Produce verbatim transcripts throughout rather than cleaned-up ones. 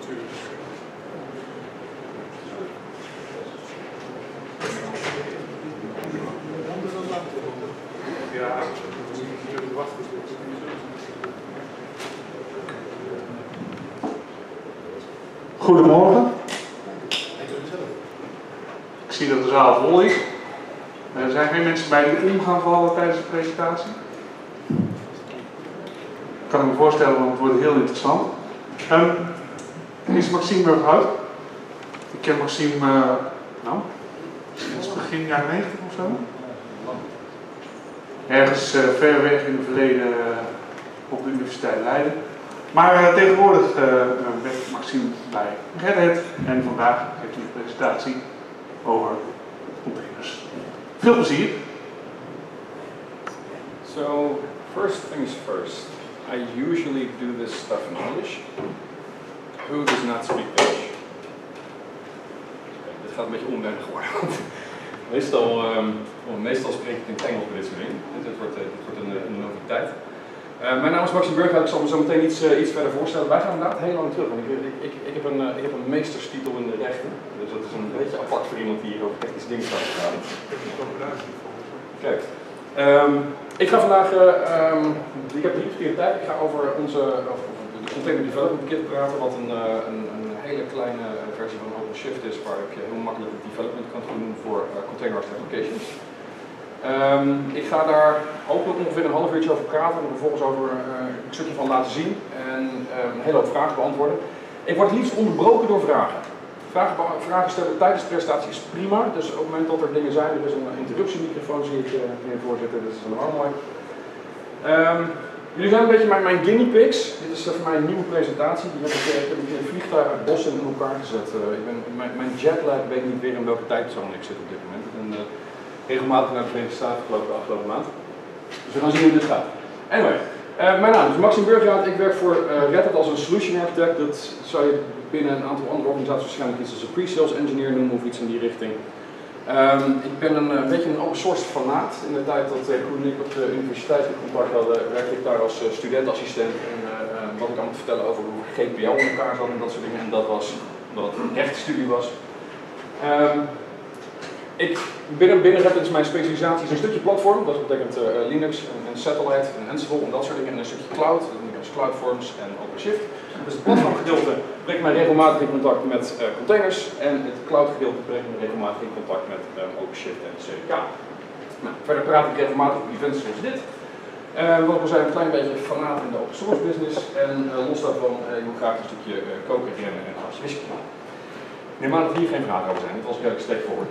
Ja, we wachten. Goedemorgen. Ik zie dat de zaal vol is. Er zijn geen mensen bij die om gaan vallen tijdens de presentatie. Kan ik me voorstellen, want het wordt heel interessant. Um, dit is Maxime Burghout. Ik ken Maxime, uh, nou, sinds begin jaren negentig of zo. Ergens uh, ver weg in het verleden uh, op de Universiteit Leiden. Maar uh, tegenwoordig uh, werkt Maxime bij Red Hat en vandaag geeft hij een presentatie over containers. Veel plezier! So, first things first. I usually do this stuff in English. Who does not speak Dutch? Okay, dit gaat een beetje onwennig worden. meestal, um, well, meestal spreek ik in het Engels bij dit soort dingen. Dit wordt, uh, dit wordt een, een noviteit. Uh, mijn naam is Maxime Burghout, ik zal me zo meteen iets, uh, iets verder voorstellen. Wij gaan inderdaad heel lang terug. Ik, ik, ik, ik, heb een, uh, ik heb een meesterstitel in de rechten, dus dat is een beetje apart voor iemand die hier over technische dingen staat te praten. Kijk, um, ik ga vandaag, uh, um, ik heb drie kwartier tijd, ik ga over onze over de Container Development Kit praten, wat een, uh, een, een hele kleine versie van OpenShift is, waarop je heel makkelijk het development kan doen voor uh, containerized applications. Um, ik ga daar hopelijk ongeveer een half uurtje over praten en vervolgens over uh, een stukje van laten zien en uh, een hele hoop vragen beantwoorden. Ik word het liefst onderbroken door vragen. Vragen, vragen stellen tijdens de presentatie is prima, dus op het moment dat er dingen zijn, er is een interruptiemicrofoon, zie ik uh, in voorzitter, dat is helemaal mooi. Um, jullie zijn een beetje mijn, mijn guinea pigs. Dit is uh, voor mij een nieuwe presentatie, die heb ik, uh, ik heb in het vliegtuig uit Boston in elkaar gezet. Uh, ik ben, mijn, mijn jetlag weet niet weer in welke tijdzone ik zit op dit moment. En, uh, regelmatig naar de Verenigde Staten gelopen de afgelopen maand. Dus we gaan zien hoe dit gaat. Anyway, uh, mijn naam is Maxime Burghout. Ik werk voor uh, Red Hat als een solution architect. Dat zou je binnen een aantal andere organisaties waarschijnlijk iets als een pre-sales engineer noemen of iets in die richting. Um, ik ben een, een beetje een open source fanaat. In de tijd dat uh, Koen en ik op de universiteit in contact hadden, werkte ik daar als uh, studentassistent. En uh, uh, wat ik allemaal te vertellen over hoe G P L in elkaar zat en dat soort dingen. En dat was omdat het een rechtsstudie was. Um, Ik binnen, binnen Red Hat is mijn specialisatie is een stukje platform, dat betekent uh, Linux en, en Satellite en Ansible en dat soort dingen. En een stukje cloud, dat noem ik als CloudForms en OpenShift. Dus het platformgedeelte brengt mij regelmatig in contact met uh, containers en het cloudgedeelte brengt mij regelmatig in contact met um, OpenShift en C D K. Nou, verder praat ik regelmatig op events zoals dit. Uh, want we zijn een klein beetje fanaat in de open source business en uh, los daarvan uh, ik wil graag een stukje uh, koken, rennen en hartje whisky. Ik neem aan dat hier geen vragen over zijn, dit was redelijk steek voor.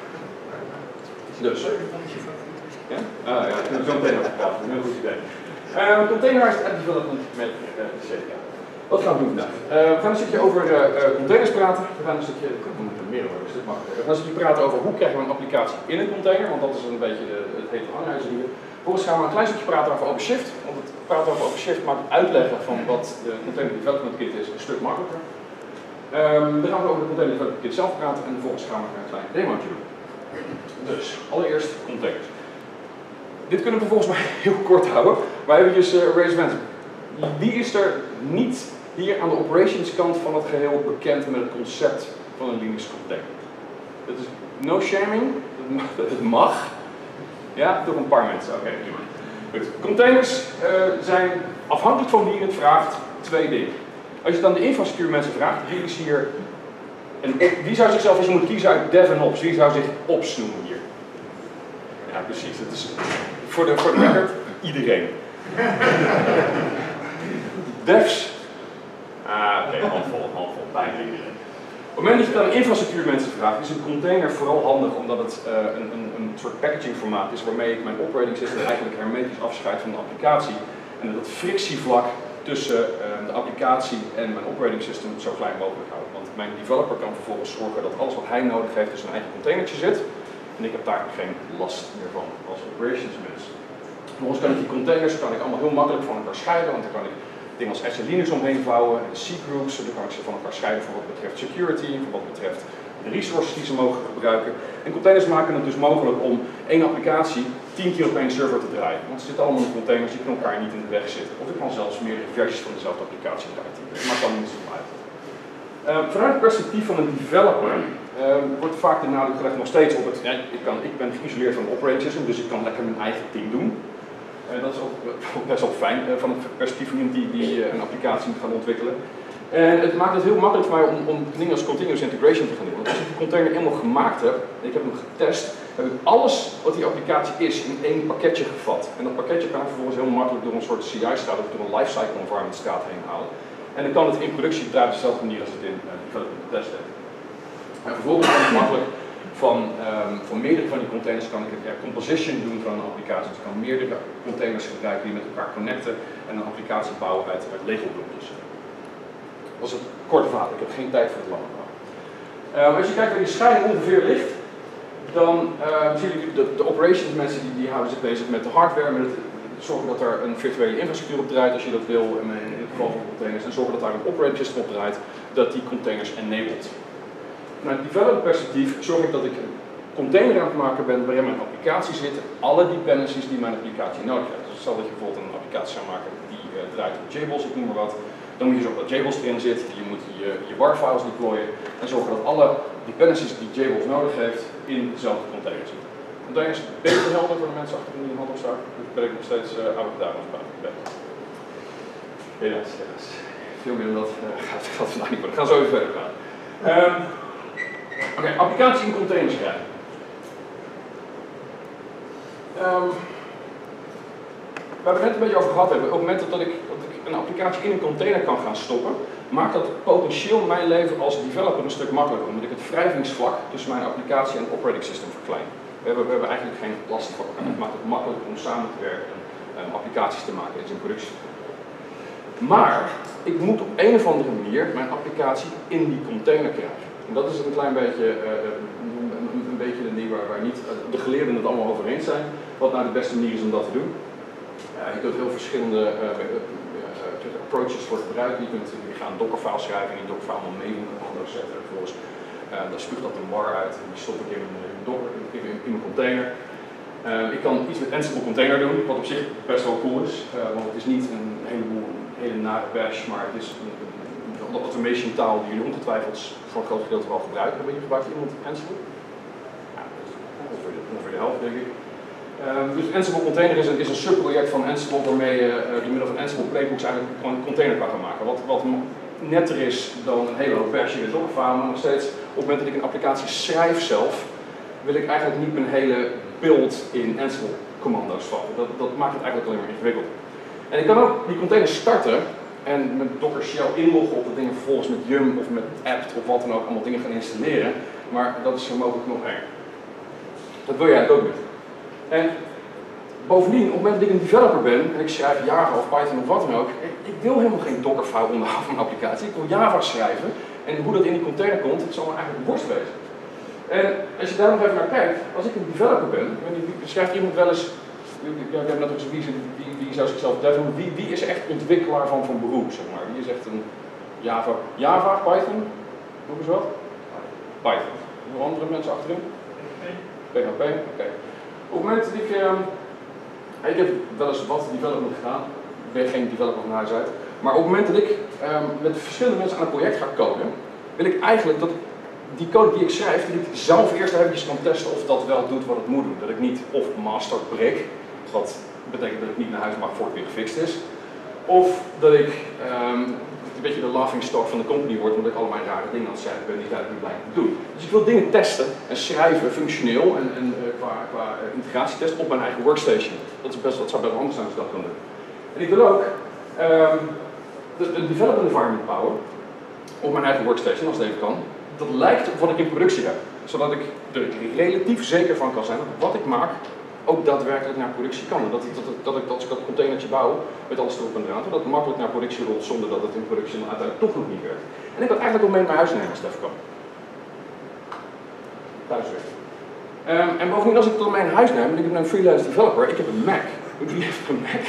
Dus. Ja? Ah ja, ik heb zo meteen over praten, dat is een heel goed idee. Uh, containerized app development met uh, C D K. Wat gaan we doen vandaag? Uh, we gaan een stukje over uh, uh, containers praten. We gaan een stukje, we moeten meer over, dus dit mag. We gaan een stukje praten over hoe krijgen we een applicatie in een container, want dat is een beetje de, het hete hangijzer hier. Vervolgens gaan we een klein stukje praten over OpenShift, want het praten over OpenShift maakt het uitleggen van wat de Container Development Kit is een stuk makkelijker. Um, dan gaan we over de Container Development Kit zelf praten en vervolgens gaan we een klein demootje doen. Dus, allereerst containers. Dit kunnen we volgens mij heel kort houden, maar eventjes uh, raise hands. Wie is er niet hier aan de operations kant van het geheel bekend met het concept van een Linux container? Dat is no shaming, het mag. Het mag. Ja, toch een paar mensen. Oké, prima. Goed. Containers uh, zijn afhankelijk van wie je het vraagt, twee dingen. Als je het aan de infrastructuur mensen vraagt, wie is hier, en wie zou zichzelf, als je moet kiezen uit dev en ops, wie zou zich ops noemen hier? Ja, precies. Dat is voor de, voor de record iedereen. Devs, ah, oké, okay, handvol, handvol, bijna iedereen. Op het moment dat je het aan infrastructuur mensen vraagt, is een container vooral handig omdat het uh, een, een, een soort packaging formaat is waarmee ik mijn operating system eigenlijk hermetisch afscheid van de applicatie en dat het frictievlak tussen uh, de applicatie en mijn operating system zo klein mogelijk houdt. Want mijn developer kan vervolgens zorgen dat alles wat hij nodig heeft in zijn eigen containertje zit en ik heb daar geen last meer van als operations mens. Vervolgens kan ik die containers kan ik allemaal heel makkelijk van elkaar scheiden, want dan kan ik dingen als S L Linux omheen vouwen en C-groups, dan kan ik ze van elkaar scheiden voor wat betreft security, voor wat betreft de resources die ze mogen gebruiken. En containers maken het dus mogelijk om één applicatie tien keer op één server te draaien. Want ze zitten allemaal in containers die kunnen elkaar niet in de weg zitten. Of ik kan zelfs meerdere versies van dezelfde applicatie draaien. Dat maakt allemaal niet zo uit. Uh, vanuit het perspectief van een developer uh, wordt vaak de nadruk gelegd nog steeds op het, ja, ik, kan, ik ben geïsoleerd van het operating system, dus ik kan lekker mijn eigen ding doen. Uh, dat is ook best wel fijn uh, van het perspectief van iemand die, die uh, een applicatie moet gaan ontwikkelen. En het maakt het heel makkelijk voor mij om, om dingen als continuous integration te gaan doen. Want als ik die container helemaal gemaakt heb, en ik heb hem getest, heb ik alles wat die applicatie is in één pakketje gevat. En dat pakketje kan ik vervolgens heel makkelijk door een soort C I-straat of door een lifecycle environment straat heen halen. En dan kan het in productie draaien op dezelfde manier als het in uh, development test heeft. En vervolgens kan ik makkelijk van, um, van meerdere van die containers kan ik een uh, composition doen van een applicatie. Dus ik kan meerdere containers gebruiken die met elkaar connecten en een applicatie bouwen uit, uit Lego-blokjes. Dat is het korte verhaal, ik heb geen tijd voor het lange verhaal. Uh, als je kijkt waar die scheiding ongeveer ligt, dan uh, zie je de, de operations mensen die, die houden zich bezig met de hardware, met het zorgen dat er een virtuele infrastructuur op draait als je dat wil, in het geval van containers, en zorgen dat daar een operating system op draait, dat die containers enabled. Vanuit het development perspectief zorg ik dat ik een container aan het maken ben waarin mijn applicatie zit, alle dependencies die mijn applicatie nodig heeft. Dus stel dat je bijvoorbeeld een applicatie zou maken die uh, draait op J B O S, ik noem maar wat, dan moet je zorgen dat J B O S erin zit, je moet je, je war files deployen en zorgen dat alle dependencies die J B O S nodig heeft in dezelfde container zitten. Containers is een beetje helder voor de mensen achter die een hand opstaan. Dan ben ik nog steeds uh, oude dames bij. Helaas, helaas. Veel meer dan dat uh, gaat, gaat vandaag niet worden. We gaan zo even verder gaan. Um, Oké, okay, applicatie in containers schrijven. Um, waar we het net een beetje over gehad hebben, op het moment dat ik, dat ik een applicatie in een container kan gaan stoppen, maakt dat potentieel mijn leven als developer een stuk makkelijker, omdat ik het wrijvingsvlak tussen mijn applicatie en het operating system verklein. We hebben, we hebben eigenlijk geen last van elkaar. Het maakt het makkelijker om samen te werken en um, applicaties te maken in productie. Maar ik moet op een of andere manier mijn applicatie in die container krijgen. En dat is een klein beetje, uh, een, een beetje een ding waar, waar niet de geleerden het allemaal over eens zijn. Wat nou de beste manier is om dat te doen. Uh, je kunt heel verschillende uh, uh, uh, approaches voor gebruiken. Je kunt je gaat een dockerfile schrijven en die dockerfile allemaal mee doen commando's zetten. Vervolgens uh, dan spuugt dat een war uit en die stop ik in een docker, in, in, in een container. Uh, ik kan iets met Ansible container doen, wat op zich best wel cool is. Uh, want het is niet een heleboel hele nare bash, maar het is een, een, een automation taal die jullie ongetwijfeld voor een groot gedeelte wel gebruiken. Hebben jullie gebruikt iemand Ansible? Ja, dat is ongeveer de, ongeveer de helft, denk ik. Uh, dus Ansible Container is een, is een subproject van Ansible waarmee je uh, door middel van Ansible playbooks eigenlijk gewoon een container kan gaan maken. Wat, wat netter is dan een hele hoop bash in de dockerfile, maar nog steeds op het moment dat ik een applicatie schrijf zelf, wil ik eigenlijk niet mijn hele build in Ansible commando's vatten. Dat, dat maakt het eigenlijk alleen maar ingewikkeld. En ik kan ook die container starten en met Docker Shell inloggen op de dingen vervolgens met Yum of met apt of wat dan ook allemaal dingen gaan installeren. Maar dat is zo mogelijk nog erger. Dat wil jij eigenlijk ook niet. En bovendien, op het moment dat ik een developer ben en ik schrijf Java of Python of wat dan ook, ik, ik wil helemaal geen Dockerfile onderhouden van een applicatie. Ik wil Java schrijven en hoe dat in die container komt, het zal me eigenlijk een worst wezen. En als je daar nog even naar kijkt, als ik een developer ben, schrijft iemand wel eens, ja, ik heb net ook zo wie, wie, wie zou zichzelf developen, wie, wie is echt ontwikkelaar van van beroep, zeg maar. Wie is echt een Java, Java, Python, noem eens wat? Python. Nog andere mensen achterin? P H P, oké. Okay. Op het moment dat ik, um, ik heb wel eens wat development gedaan, ik ben geen developer van huis uit, maar op het moment dat ik um, met verschillende mensen aan een project ga coden, wil ik eigenlijk dat die code die ik schrijf, dat ik zelf eerst eventjes kan testen of dat wel doet wat het moet doen. Dat ik niet of master break, wat betekent dat ik niet naar huis mag voor het weer gefixt is, of dat ik um, een beetje de laughing stock van de company word, omdat ik al mijn rare dingen aan het schrijven ben die daar niet blijven doen. Dus ik wil dingen testen en schrijven, functioneel en, en uh, qua, qua uh, integratietest op mijn eigen workstation. Dat, is best, dat zou best wel anders zijn als ik dat kan doen. En ik wil ook um, de, de development environment bouwen op mijn eigen workstation, als het even kan. Dat lijkt op wat ik in productie heb, zodat ik er relatief zeker van kan zijn dat wat ik maak ook daadwerkelijk naar productie kan. Dat, dat, dat, dat ik dat, dat containertje bouw met alles erop en eraan, dat het makkelijk naar productie rolt zonder dat het in productie uiteindelijk toch nog niet werkt. En ik had eigenlijk ook mee naar huis nemen als het even kwam. Thuiswerken. Um, en bovendien als ik het door mijn huis neem, en ik ben een freelance developer, ik heb een Mac. Wie heeft een Mac?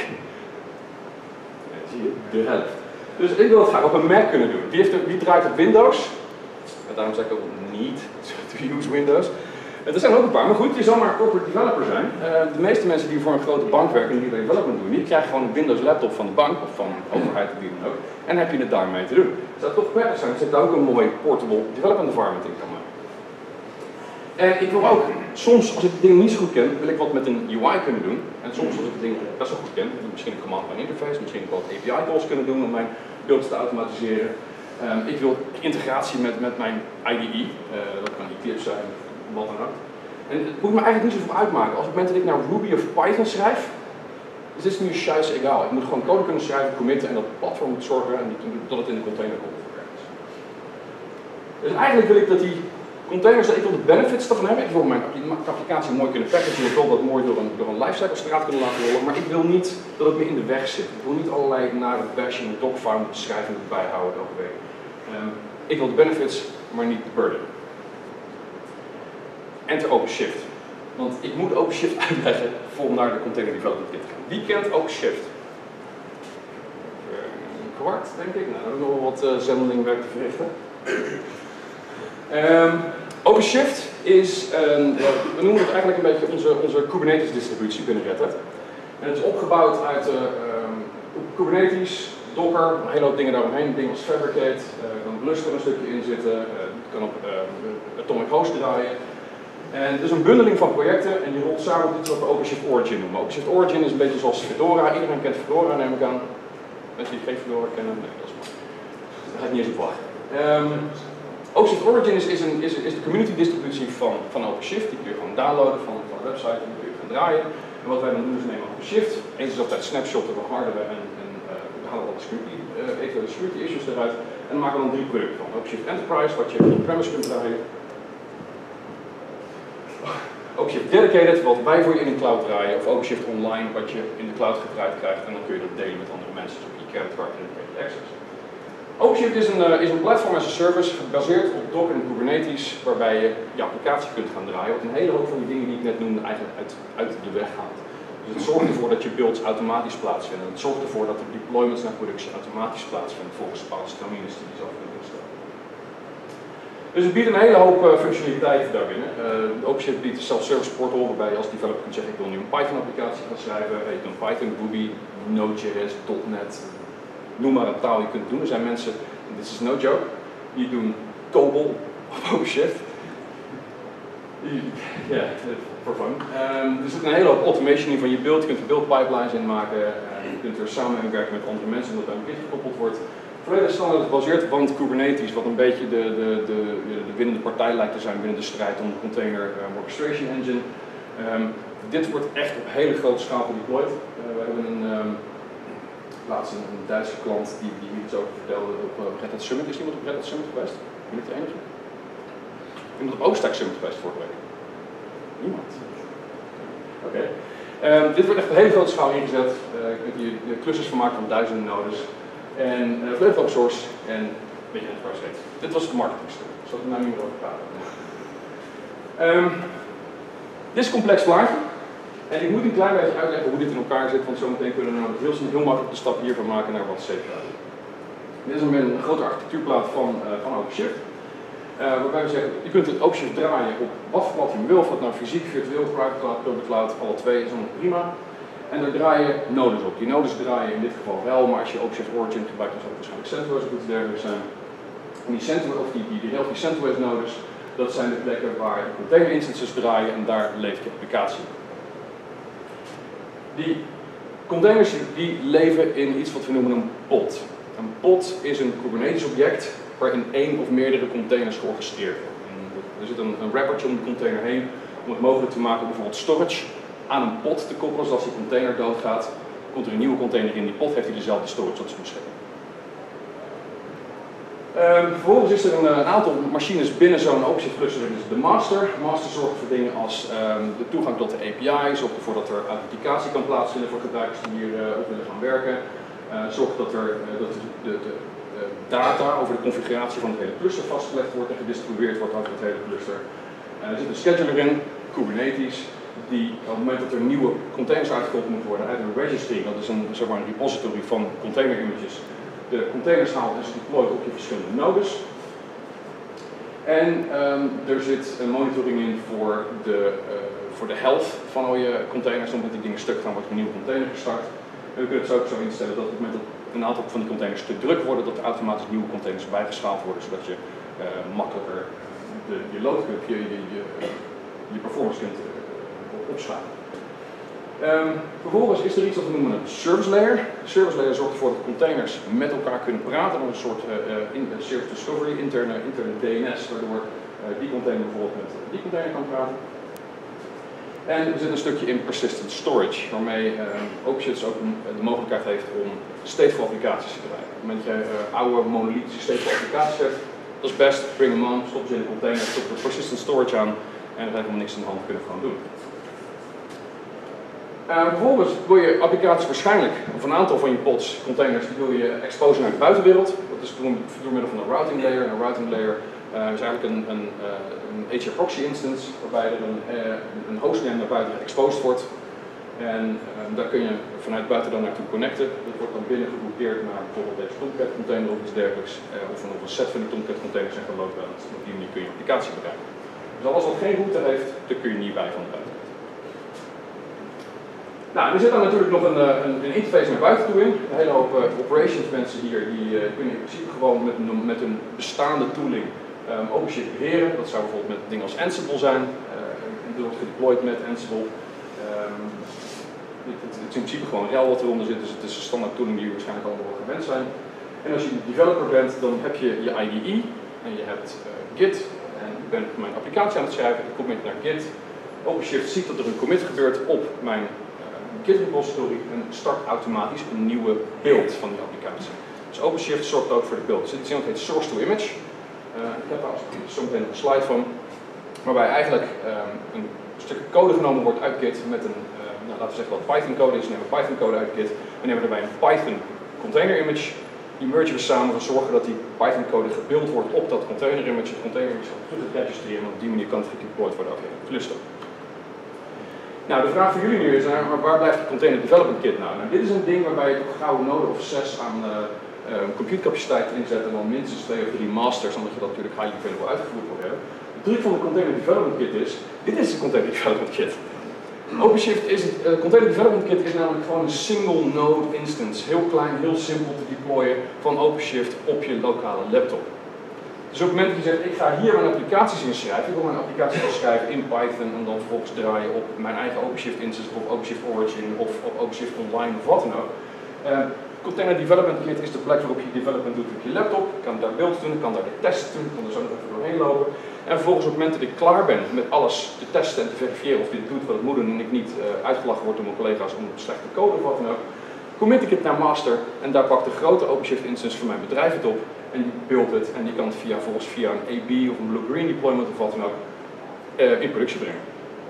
Ja, zie je, de helft. Dus ik wil het graag op een Mac kunnen doen. Wie, heeft een, wie draait op Windows? En daarom zeg ik ook niet to use Windows. Er zijn ook een paar, maar goed, je zal maar corporate developer zijn. Uh, de meeste mensen die voor een grote bank werken en die development doen, die krijgen gewoon een Windows laptop van de bank of van de overheid of wie dan ook. En heb je het daarmee te doen. Het zou toch prettig zijn als ik daar ook een mooi portable development environment in kan maken. En ik wil ook, soms als ik het ding niet zo goed ken, wil ik wat met een U I kunnen doen. En soms als ik het ding best wel goed ken, wil ik misschien een command line interface, misschien wat A P I calls kunnen doen om mijn builds te automatiseren. Um, ik wil integratie met, met mijn I D E, uh, dat kan Eclipse zijn, wat dan ook. En het moet me eigenlijk niet zoveel uitmaken. Als op het moment dat ik nou Ruby of Python schrijf, is dit nu scheiß egal. Ik moet gewoon code kunnen schrijven, committen en dat het platform moet zorgen en dat het in de container komt. Dus eigenlijk wil ik dat die containers, ik wil de benefits ervan hebben. Ik wil mijn applicatie mooi kunnen packagen. Ik wil dat mooi door een, door een lifecycle straat kunnen laten rollen. Maar ik wil niet dat het me in de weg zit. Ik wil niet allerlei nare bashing, dogfile moeten schrijven en bijhouden elke week. Um, ik wil de benefits, maar niet de burden. Enter OpenShift. Want ik moet OpenShift uitleggen om naar de container development kit te gaan. Wie kent OpenShift? Een kwart, denk ik. Nou, dan hebben we nog wel wat uh, zendelingwerk te verrichten. Um, OpenShift is, een, uh, we noemen het eigenlijk een beetje onze, onze Kubernetes distributie binnen Red Hat. En het is opgebouwd uit uh, um, Kubernetes, Docker, een hele hoop dingen daaromheen, dingen als Fabricate, uh, er kan Gluster een stukje in zitten, uh, het kan op uh, Atomic Host draaien. En het is een bundeling van projecten en die rolt samen op iets wat we OpenShift Origin noemen. OpenShift Origin is een beetje zoals Fedora, iedereen kent Fedora neem ik aan. Mensen die geen Fedora kennen, nee dat is maar. Daar ga ik niet eens op wachten. Um, OpenShift Origin is, is, een, is, is de community distributie van, van OpenShift. Die kun je gewoon downloaden van, van de website en die kun je gaan draaien. En wat wij dan doen is nemen OpenShift, eens is altijd snapshotten, we harden we en, en uh, we halen alle security, uh, eventuele security issues eruit. En dan maken we dan drie producten van. OpenShift Enterprise, wat je on-premise kunt draaien. OpenShift Dedicated, wat wij voor je in de cloud draaien. Of OpenShift Online, wat je in de cloud gedraaid krijgt. En dan kun je dat delen met andere mensen, zoals je credit card en dedicated access. OpenShift is een, uh, is een platform as a service gebaseerd op Docker en Kubernetes, waarbij je je applicatie kunt gaan draaien. Wat een hele hoop van die dingen die ik net noemde eigenlijk uit, uit de weg haalt. Dus het zorgt ervoor dat je builds automatisch plaatsvinden. Het zorgt ervoor dat de deployments naar productie automatisch plaatsvinden volgens bepaalde termines die je zelf kunt instellen. Dus het biedt een hele hoop uh, functionaliteit daarbinnen. Uh, OpenShift biedt een self-service portal waarbij je als developer kunt zeggen ik wil nu een Python applicatie gaan schrijven. Je kunt Python, Ruby, Node.js, .NET, noem maar een taal je kunt doen. Er zijn mensen, en dit is no joke, die doen COBOL op OpenShift. Ja, voor fun. Um, er zit een hele hoop automation in van je build. Je kunt er build pipelines in maken. Uh, je kunt er samenwerken met andere mensen omdat dat een beetje gekoppeld wordt. Volledig standaard gebaseerd, want Kubernetes, wat een beetje de, de, de, de winnende partij lijkt te zijn binnen de strijd om de container uh, orchestration engine. Um, dit wordt echt op hele grote schaal gedeployed. Uh, we hebben een um, laatst een, een Duitse klant die, die iets over vertelde op uh, Red Hat Summit. Is iemand op Red Hat Summit geweest? Ben ik de enige? Iemand op OpenStack Summit geweest vorige week? Niemand. Oké. Okay. Um, dit wordt echt op hele grote schaal ingezet. Uh, je kunt hier clusters van maken van duizenden nodes. En uh, volledig open source en een beetje enterprise rate. Dit was het marketingstuk. Ik zal er nou niet meer over praten. Um, dit is een complex plaatje. En ik moet een klein beetje uitleggen hoe dit in elkaar zit, want zometeen kunnen we nou heel, heel makkelijk de stap hiervan maken naar wat C P U. Dit is een, een grote architectuurplaat van, uh, van OpenShift. Uh, waarbij we zeggen, je kunt het OpenShift draaien op wat voor wat je wil, of dat nou fysiek, virtueel, private cloud, public cloud, alle twee is allemaal prima. En daar draaien nodes op. Die nodes draaien in dit geval wel, maar als je OpenShift Origin gebruikt, dan zal het waarschijnlijk CentOS of iets dergelijks zijn. En die CentOS, of die, die, die helft die CentOS nodes, dat zijn de plekken waar de container instances draaien en daar leeft je applicatie. Die containers die leven in iets wat we noemen een pod. Een pod is een Kubernetes object waarin één of meerdere containers georchestreerd worden. Er zit een, een wrappertje om de container heen om het mogelijk te maken om bijvoorbeeld storage aan een pod te koppelen. Dus als die container doodgaat, komt er een nieuwe container in die pod, heeft hij dezelfde storage tot zijn beschikking. Um, vervolgens is er een, een aantal machines binnen zo'n OpenShift cluster, dat is de master. De master zorgt voor dingen als um, de toegang tot de A P I, zorgt ervoor dat er authenticatie kan plaatsvinden voor gebruikers die hier uh, op willen gaan werken. Uh, zorgt dat, er, uh, dat de, de, de, de data over de configuratie van het hele cluster vastgelegd wordt en gedistribueerd wordt over het hele cluster. Uh, er zit een scheduler in, Kubernetes, die op het moment dat er nieuwe containers uitgerold moeten worden uit een registry, dat is een, zeg maar een repository van container images, de containers haalt en ze deployt op je verschillende nodes. En um, er zit een monitoring in voor de, uh, voor de health van al je containers. Omdat die dingen stuk gaan, wordt er een nieuwe container gestart. En we kunnen het ook zo instellen dat op het moment dat een aantal van die containers te druk worden, dat er automatisch nieuwe containers bijgeschaald worden, zodat je uh, makkelijker de, je load kunt, je, je, je, je performance kunt uh, opschalen. Um, vervolgens is er iets wat we noemen een service layer. De service layer zorgt ervoor dat containers met elkaar kunnen praten. Dat is een soort uh, uh, in, uh, service discovery, interne, interne D N S, waardoor uh, die container bijvoorbeeld met die container kan praten. En er zit een stukje in persistent storage, waarmee uh, OpenShift ook een, de mogelijkheid heeft om stateful applicaties te draaien. Op het moment dat je uh, oude monolithische stateful applicaties hebt, dat is best, bring them on, stop ze in de container, stop de persistent storage aan en er heeft helemaal niks aan de hand, kunnen we gewoon doen. Uh, vervolgens wil je applicaties waarschijnlijk, of een aantal van je pods, containers, die wil je exposen naar de buitenwereld. Dat is door, door middel van een routing layer. En een routing layer uh, is eigenlijk een, een, uh, een H R proxy instance, waarbij er een, uh, een hostname naar buiten exposed wordt. En uh, daar kun je vanuit buiten dan naartoe connecten. Dat wordt dan binnen gerouteerd naar bijvoorbeeld deze Tomcat container of iets dergelijks. Uh, of een, of een set van die Tomcat containers en load balance. Op die manier kun je je applicatie bereiken. Dus alles wat geen router heeft, daar kun je niet bij van de buiten. Nou, er zit dan natuurlijk nog een, een, een interface naar buiten toe in. Een hele hoop uh, operations mensen hier die uh, kunnen in principe gewoon met, met hun bestaande tooling um, OpenShift beheren. Dat zou bijvoorbeeld met dingen als Ansible zijn. Uh, die wordt gedeployed met Ansible. Um, het, het, het is in principe gewoon RHEL wat eronder zit, dus het is een standaard tooling die jullie waarschijnlijk allemaal wel gewend zijn. En als je een developer bent, dan heb je je I D E en je hebt uh, Git. En ik ben mijn applicatie aan het schrijven, ik commit naar Git. OpenShift ziet dat er een commit gebeurt op mijn Git repository en start automatisch een nieuwe beeld van die applicatie. Dus OpenShift zorgt ook voor de beeld. Er zit iets in dat heet source to image. Uh, ik heb daar zo meteen nog een slide van. Waarbij eigenlijk um, een stukje code genomen wordt uit Git met een, uh, nou, laten we zeggen wat Python code is. We nemen Python code uit Git. We nemen daarbij een Python container image. Die mergen we samen. We zorgen dat die Python code gebeeld wordt op dat container image. Het container image gaat goed het registreren en op die manier kan het gedeployed worden over je cluster. Nou, de vraag voor jullie nu is, nou, waar blijft de Container Development Kit nou? Nou, dit is een ding waarbij je toch gauw een node of zes aan uh, uh, computercapaciteit inzet en dan minstens twee of drie masters, omdat je dat natuurlijk highly available uitgevoerd wil hebben. De truc van de Container Development Kit is, dit is de Container Development Kit. OpenShift is het, uh, Container Development Kit is namelijk gewoon een single node instance, heel klein, heel simpel te deployen van OpenShift op je lokale laptop. Dus op het moment dat je zegt, ik ga hier mijn applicaties in schrijven, ik wil mijn applicaties schrijven in Python en dan vervolgens draaien op mijn eigen OpenShift instance of OpenShift Origin of op OpenShift Online of wat dan ook. Uh, Container Development Kit is de plek waarop je development doet op je laptop. Ik kan daar builds doen, ik kan daar de tests doen, ik kan er zo nog even doorheen lopen. En vervolgens op het moment dat ik klaar ben met alles te testen en te verifiëren of dit doet wat het moet doen en ik niet uh, uitgelachen word door mijn collega's om slechte code of wat dan ook, commit ik het naar master en daar pakt de grote OpenShift instance van mijn bedrijf het op. En die buildt het en die kan het via, volgens via een A B of een blue-green deployment of wat dan ook uh, in productie brengen.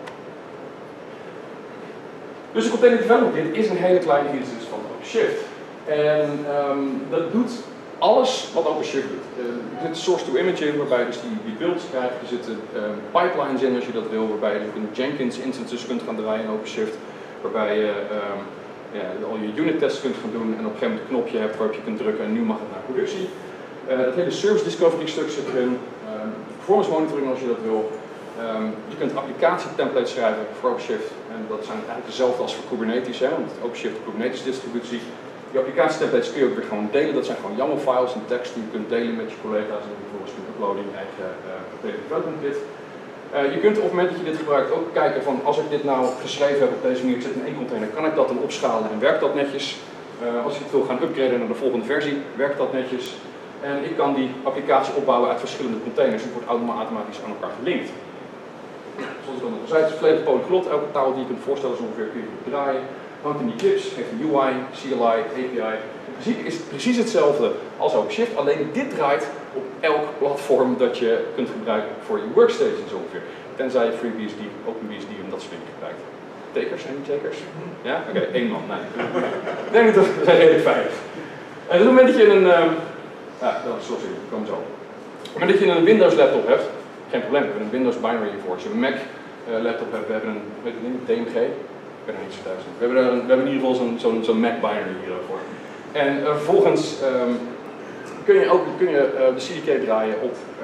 Dus de Container Development Kit is een hele kleine instance van OpenShift. En um, dat doet alles wat OpenShift doet. Uh, er zit source to image in, waarbij je dus die, die builds krijgt. Er zitten um, pipelines in als je dat wil, waarbij je een Jenkins instances kunt gaan draaien in OpenShift. Waarbij je um, ja, al je unit tests kunt gaan doen en op een gegeven moment een knopje hebt waarop je kunt drukken en nu mag het naar productie. Uh, dat hele service discovery stuk zit erin, um, performance monitoring als je dat wil. Um, je kunt applicatietemplates schrijven voor OpenShift en dat zijn eigenlijk dezelfde als voor Kubernetes, hè, want OpenShift Kubernetes distributie. Die applicatietemplates kun je ook weer gewoon delen, dat zijn gewoon YAML files en tekst die je kunt delen met je collega's en die je vervolgens kunt uploaden in je eigen uh, development kit. Uh, je kunt op het moment dat je dit gebruikt ook kijken van als ik dit nou geschreven heb op deze manier, ik zit in één container, kan ik dat dan opschalen en werkt dat netjes? Uh, als je het wil gaan upgraden naar de volgende versie, werkt dat netjes? En ik kan die applicatie opbouwen uit verschillende containers en het wordt automatisch aan elkaar gelinkt. Zoals ik al net zei, het is volledig polyglot, elke taal die je kunt voorstellen is ongeveer kun je draaien. Hangt in die clips, heeft een U I, C L I, A P I. In principe is het precies hetzelfde als OpenShift, alleen dit draait op elk platform dat je kunt gebruiken voor je workstations ongeveer. Tenzij je FreeBSD, OpenBSD en dat soort dingen gebruikt. Takers, zijn die takers? Ja? Oké, okay, één man. Nee. Ik denk dat we zijn redelijk veilig. En op het moment dat je een... Um, Ja, dat is sorry, dat komt zo. Maar dat je een Windows laptop hebt, geen probleem, we hebben een Windows binary hiervoor. Als je een Mac uh, laptop hebt, we hebben een, weet ik niet, D M G, ik ben er niet zo thuis. We hebben, een, we hebben in ieder geval zo'n zo'n zo'n Mac binary hiervoor. En uh, vervolgens um, kun je ook kun je, uh, de C D K draaien op uh,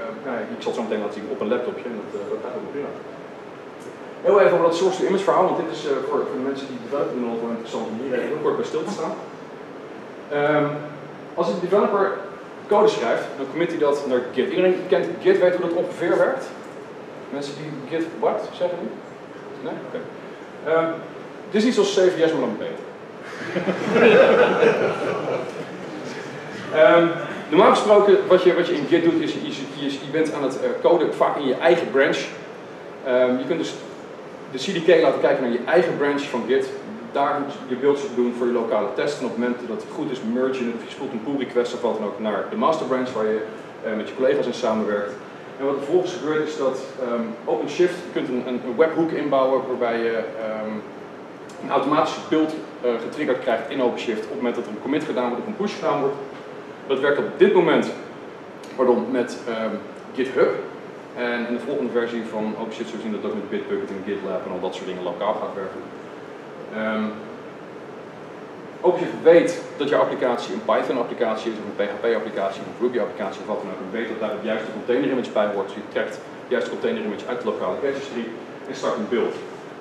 ja, ik zal het zo meteen laten zien op een laptopje en dat, uh, dat gaat ook prima. Heel even over dat source-to-image verhaal, want dit is uh, voor, voor de mensen die developer doen nog wel interessant om hier even heel kort bij stil te staan. Um, als een developer code schrijft, dan commit hij dat naar Git. Iedereen kent Git, weet hoe dat ongeveer werkt? Mensen die Git wat zeggen nu? Nee? Oké. Okay. Um, het is iets als C V S, maar dan beter. um, normaal gesproken, wat je, wat je in Git doet, is je, je, je bent aan het uh, coden vaak in je eigen branch. Um, je kunt dus de C D K laten kijken naar je eigen branch van Git. Daar je builds doen voor je lokale test. En op het moment dat het goed is, merge je het, of je spoelt een pull request of wat dan ook naar de master branch waar je uh, met je collega's in samenwerkt. En wat er vervolgens gebeurt is dat um, OpenShift, je kunt een, een webhook inbouwen waarbij je um, een automatische build uh, getriggerd krijgt in OpenShift op het moment dat er een commit gedaan wordt of een push gedaan wordt. Dat werkt op dit moment pardon, met um, GitHub. En in de volgende versie van OpenShift zullen we zien dat dat met Bitbucket en GitLab en al dat soort dingen lokaal gaat werken. Um, OpenShift weet dat je applicatie een Python-applicatie is, of een P H P-applicatie, of een Ruby-applicatie, of wat dan ook. En weet dat daar het juiste container-image bij hoort. Dus je trekt het juiste container-image uit de lokale registry en start een build.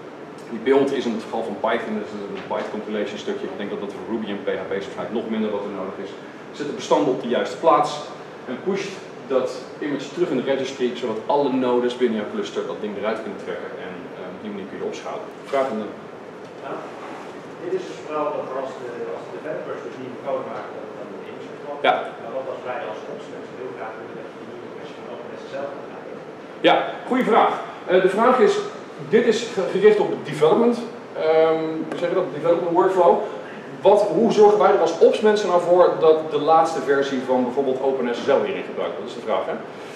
Die build is in het geval van Python, dus een Python compilation stukje. Ik denk dat dat voor Ruby en P H P is waarschijnlijk nog minder wat er nodig is. Zet de bestanden op de juiste plaats en pusht dat image terug in de registry, zodat alle nodes binnen jouw cluster dat ding eruit kunnen trekken. En uh, op die manier kun je opschalen. Vragen dan? Ja, dit is dus vooral dat als de, als de developers dus nieuwe code maken, dat dan de image wordt. Ja. Maar wat als wij als mensen heel graag willen dat je die nieuwe versie van OpenS zelf gaat maken? Ja, goede vraag. Uh, de vraag is, dit is gericht op development, um, hoe zeg je dat, development workflow. Wat, hoe zorgen wij er als ops mensen nou voor dat de laatste versie van bijvoorbeeld OpenSSL hierin gebruikt wordt? Dat is de vraag, hè?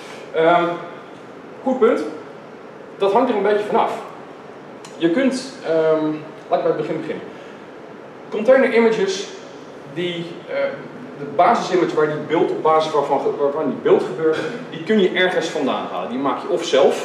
Um, goed punt. Dat hangt er een beetje vanaf. Je kunt, um, laat ik bij het begin beginnen. Container images, die, uh, de basisimage waar die beeld op basis waarvan, waarvan die beeld gebeurt, die kun je ergens vandaan halen. Die maak je of zelf,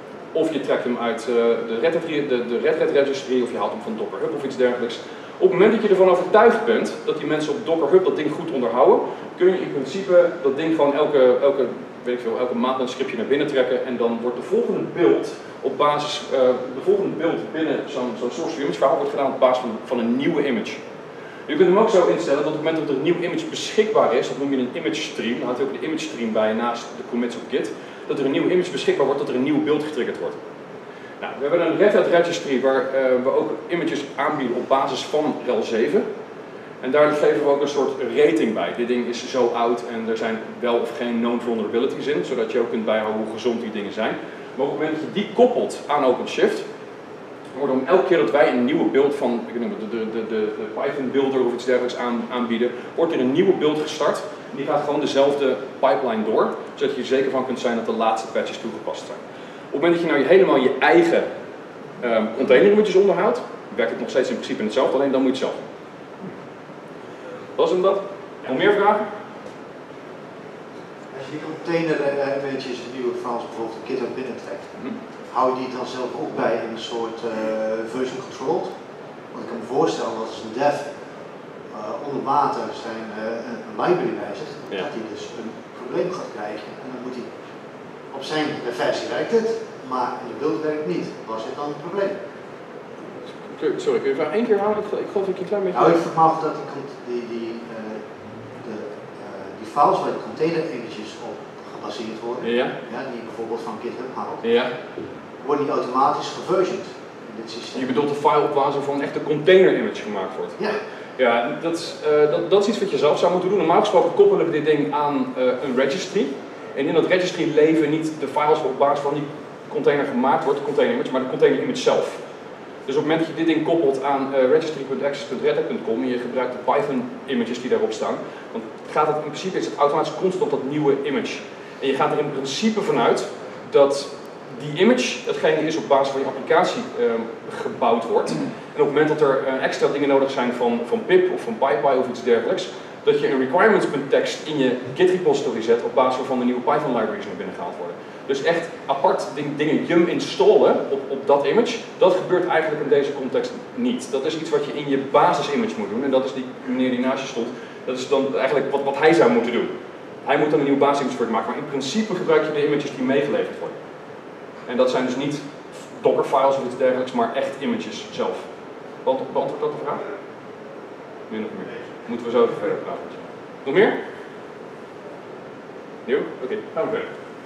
of je trekt hem uit uh, de Red Hat, de, de Red Hat Registry, of je haalt hem van Docker Hub of iets dergelijks. Op het moment dat je ervan overtuigd bent dat die mensen op Docker Hub dat ding goed onderhouden, kun je in principe dat ding gewoon elke, elke, weet ik veel, elke maand een scriptje naar binnen trekken en dan wordt de volgende beeld op basis, uh, de volgende beeld binnen zo'n zo'n source image verhaal wordt gedaan op basis van, van een nieuwe image. Je kunt hem ook zo instellen dat op het moment dat er een nieuw image beschikbaar is, dat noem je een image stream, dan houdt ook de image stream bij naast de commits op Git, dat er een nieuw image beschikbaar wordt, dat er een nieuw beeld getriggerd wordt. Nou, we hebben een Red Hat Registry waar uh, we ook images aanbieden op basis van R H E L zeven. En daar geven we ook een soort rating bij. Dit ding is zo oud en er zijn wel of geen known vulnerabilities in, zodat je ook kunt bijhouden hoe gezond die dingen zijn. Maar op het moment dat je die koppelt aan OpenShift, wordt om elke keer dat wij een nieuwe beeld van ik noem het, de, de, de, de Python builder of iets dergelijks aan, aanbieden, wordt er een nieuwe beeld gestart. Die gaat gewoon dezelfde pipeline door, zodat je er zeker van kunt zijn dat de laatste patches toegepast zijn. Op het moment dat je nou je helemaal je eigen um, container images onderhoudt, werkt het nog steeds in principe hetzelfde, alleen dan moet je het zelf doen. Was hem dat? Nog meer vragen? Als je die container uh, images, de nieuwe files bijvoorbeeld een GitHub binnentrekt, mm-hmm. hou je die dan zelf ook bij in een soort uh, version controlled? Want ik kan me voorstellen dat als een dev uh, onder water zijn uh, een, een library wijzigt, ja. dat hij dus een probleem gaat krijgen en dan moet hij op zijn versie werkt het, maar in de build werkt het niet. Was dit dan een probleem? Sorry, kun je vraag één keer halen? Ik geloof dat ik een klein beetje... Nou, ik vermag dat die, die, die, uh, de, uh, die files waar de container images op gebaseerd worden, ja. Ja, die je bijvoorbeeld van GitHub haalt, ja. worden niet automatisch geversioned in dit systeem. Je bedoelt de file op basis waarvan een echte container image gemaakt wordt? Ja. Ja, dat is, uh, dat, dat is iets wat je zelf zou moeten doen. Normaal gesproken koppelen we dit ding aan uh, een registry. En in dat registry leven niet de files op basis van die container gemaakt wordt, de container image, maar de container image zelf. Dus op het moment dat je dit ding koppelt aan uh, registry punt access punt red hat punt com en je gebruikt de Python images die daarop staan, dan gaat het in principe is het automatisch constant op dat nieuwe image. En je gaat er in principe vanuit dat die image hetgene is op basis van je applicatie uh, gebouwd wordt. En op het moment dat er uh, extra dingen nodig zijn van, van pip of van PyPy of iets dergelijks, dat je een requirements.txt in je Git repository zet op basis waarvan de nieuwe Python libraries naar binnen gehaald worden. Dus echt apart ding, dingen yum installen op, op dat image, dat gebeurt eigenlijk in deze context niet. Dat is iets wat je in je basis-image moet doen en dat is die meneer die naast je stond, dat is dan eigenlijk wat, wat hij zou moeten doen. Um, Hij moet dan een nieuw basisimage voor het maken, maar in principe gebruik je de images die meegeleverd worden. En dat zijn dus niet Docker-files of iets dergelijks, maar echt images zelf. Beant- Beantwoordt dat de vraag? Nu nog meer. Moeten we zo even verder praten. Nog meer? Nieuw? Oké, okay, gaan we verder.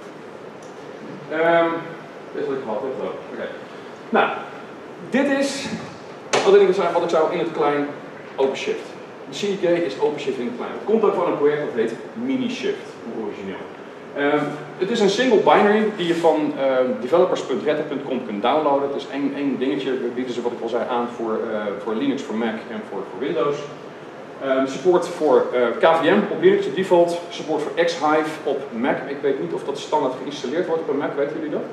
Um, dit is wat ik gehad heb. Oké. Okay. Nou, dit is wat ik, wat ik zou in het klein OpenShift. De C D K is OpenShift in het klein. Het komt ook van een project dat heet Minishift, origineel. Um, het is een single binary die je van uh, developers punt red hat punt com kunt downloaden. Het is één, één dingetje, we bieden ze wat ik al zei aan voor, uh, voor Linux, voor Mac en voor, voor Windows. Um, support voor uh, K V M op Linux, de default. Support voor X-Hive op Mac. Ik weet niet of dat standaard geïnstalleerd wordt op een Mac, weten jullie dat?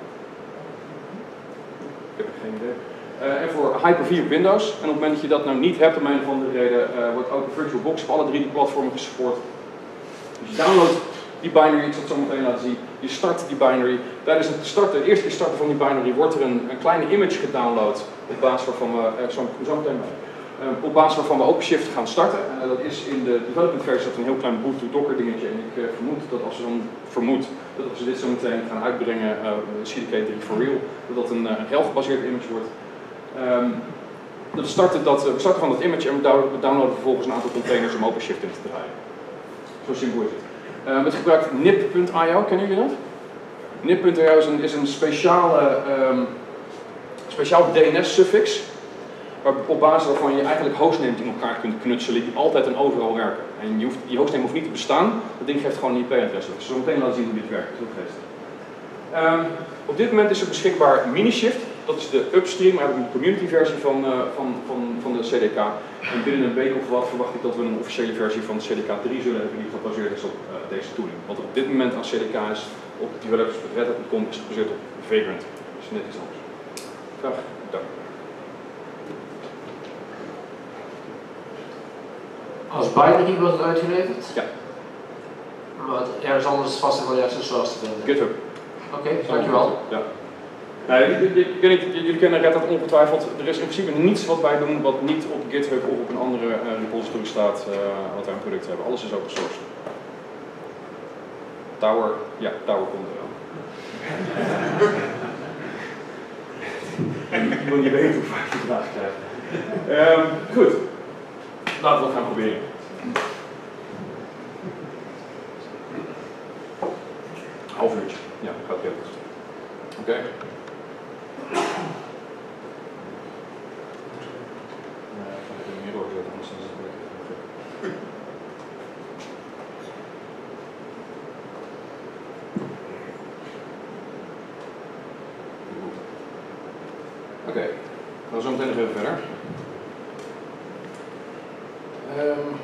Ik heb er geen idee. Uh, en voor Hyper-V op Windows. En op het moment dat je dat nou niet hebt, om een of andere reden, uh, wordt ook VirtualBox op alle drie die platformen gesupport. Dus je downloadt die binary, ik zal het zo meteen laten zien. Je start die binary. Tijdens het starten, de eerste keer starten van die binary wordt er een, een kleine image gedownload op basis waarvan we, uh, zo, zo meteen bij. Uh, op basis waarvan we OpenShift gaan starten. Uh, dat is in de development versie dat een heel klein boot to docker dingetje. En ik uh, vermoed dat als we dan vermoed dat als we dit zo meteen gaan uitbrengen, uh, C D K drie for real, dat dat een, uh, een Helm gebaseerd image wordt. Um, dat we, starten dat, uh, we starten van dat image en we downloaden, we downloaden vervolgens een aantal containers om OpenShift in te draaien. Zo simpel is het. Uh, het gebruikt nip punt i o, kennen jullie dat? nip punt i o is een, is een speciale, um, speciaal D N S-suffix. Op basis waarvan je eigenlijk hostnames in elkaar kunt knutselen die altijd en overal werken. En je hoeft, die hostname hoeft niet te bestaan, dat ding geeft gewoon een I P-adres. Ik zal meteen laten zien hoe dit werkt, dat is ook geestig. Um, op dit moment is er beschikbaar Minishift, dat is de upstream, eigenlijk een community versie van, uh, van, van, van de C D K. En binnen een week of wat verwacht ik dat we een officiële versie van C D K drie zullen hebben die gebaseerd is op uh, deze tooling. Wat er op dit moment aan C D K is, op developers punt red hat punt com is gebaseerd op Vagrant. Dus net iets anders. Graag, dank. Als binary wordt het uitgeleverd? Ja. Maar ergens anders vast en van de accessoires te vinden? GitHub. Oké, okay, dankjewel. Ja. Nou, jullie kennen Red Hat ongetwijfeld. Er is in principe niets wat wij doen wat niet op GitHub of op een andere uh, repository staat uh, wat wij een product hebben. Alles is open source. Tower, ja, Tower komt er wel. Ik wil niet weten hoe vaak je het vraag krijgt. Um, goed. Laten we het gaan proberen. Half uurtje. Ja, dat gaat heel goed. Oké. Okay. Oké, okay. Dan zo meteen nog even verder. Um,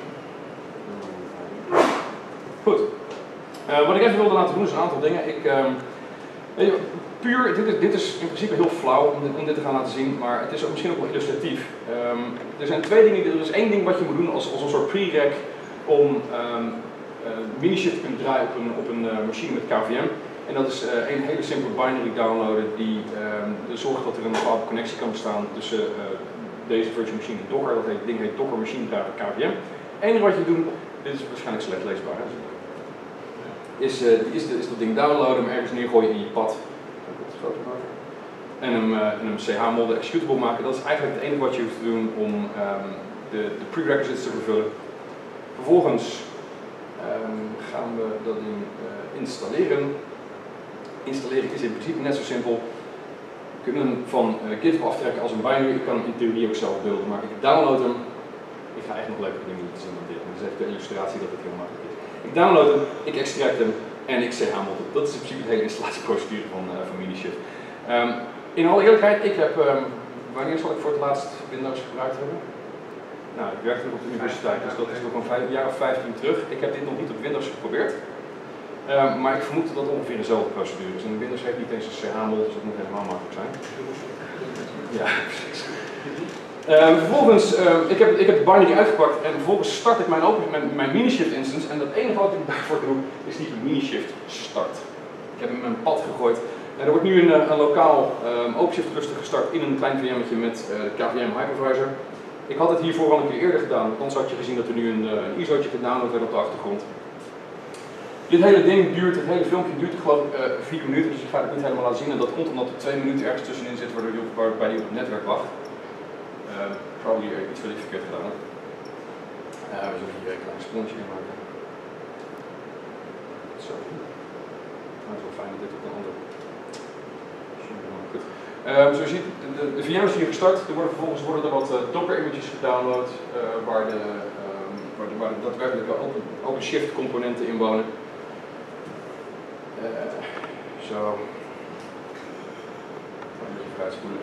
goed. Uh, wat ik even wilde laten doen is een aantal dingen. Ik, um, weet je, puur, dit is, dit is in principe heel flauw om dit, om dit te gaan laten zien, maar het is ook misschien ook wel illustratief. Um, er zijn twee dingen, er is één ding wat je moet doen als, als een soort pre-rec om um, uh, Minishift te kunnen draaien op een, op een uh, machine met K V M. En dat is uh, een hele simpele binary downloaden die um, zorgt dat er een bepaalde connectie kan bestaan tussen uh, deze virtual machine en Docker. Dat heet, ding heet Docker Machine Driver K V M. Het enige wat je doet, dit is waarschijnlijk slecht leesbaar, hè? Is, uh, is, is dat ding downloaden, hem ergens neergooien in je pad. En hem, uh, en hem C H-model executable maken. Dat is eigenlijk het enige wat je hoeft te doen om um, de, de prerequisites te vervullen. Vervolgens um, gaan we dat ding uh, installeren. Installeren is in principe net zo simpel. We kunnen hem van uh, GitHub aftrekken als een binary. Ik kan hem in theorie ook zelf beelden maken. Ik download hem. Ik ga echt nog leuke dingen laten zien dan dit. Dat is even de illustratie dat het heel makkelijk is. Ik download hem, ik extract hem en ik C H-model. Dat is in principe de hele installatieprocedure van, uh, van Minishift. Um, in alle eerlijkheid, ik heb, um, wanneer zal ik voor het laatst Windows gebruikt hebben? Nou, ik werkte nog op de universiteit, dus dat is nog een, vijf, een jaar of vijftien terug. Ik heb dit nog niet op Windows geprobeerd. Um, maar ik vermoed dat dat ongeveer dezelfde procedure is. En Windows heeft niet eens een C H-model, dus dat moet helemaal makkelijk zijn. Ja, precies. Uh, vervolgens, uh, ik, heb, ik heb de binary uitgepakt en vervolgens start ik mijn, open, mijn, mijn Minishift instance en dat enige wat ik daarvoor doe is die Minishift start. Ik heb hem in mijn pad gegooid en er wordt nu een, een lokaal um, OpenShift cluster gestart in een klein V M'tje met uh, de K V M hypervisor. Ik had het hiervoor al een keer eerder gedaan, want anders had je gezien dat er nu een, uh, een I S O'tje gedownload werd op de achtergrond. Dit hele ding duurt, het hele filmpje duurt geloof ik uh, vier minuten, dus ik ga het niet helemaal laten zien. En dat komt omdat er twee minuten ergens tussenin zit waarbij die op, waarbij die op het netwerk wacht. Uh, probably uh, iets wat ik verkeerd gedaan heb. Uh, we zullen hier een klein sprongje in maken. Zo. Nou, het is wel fijn dat dit op een andere. Goed. Uh, zoals je ziet, de, de, de V M is hier gestart. Er worden vervolgens worden er wat uh, Docker images gedownload uh, waar, de, um, waar, de, waar de daadwerkelijke open, OpenShift componenten in wonen. Uh, zo. Een beetje vooruitspoelen.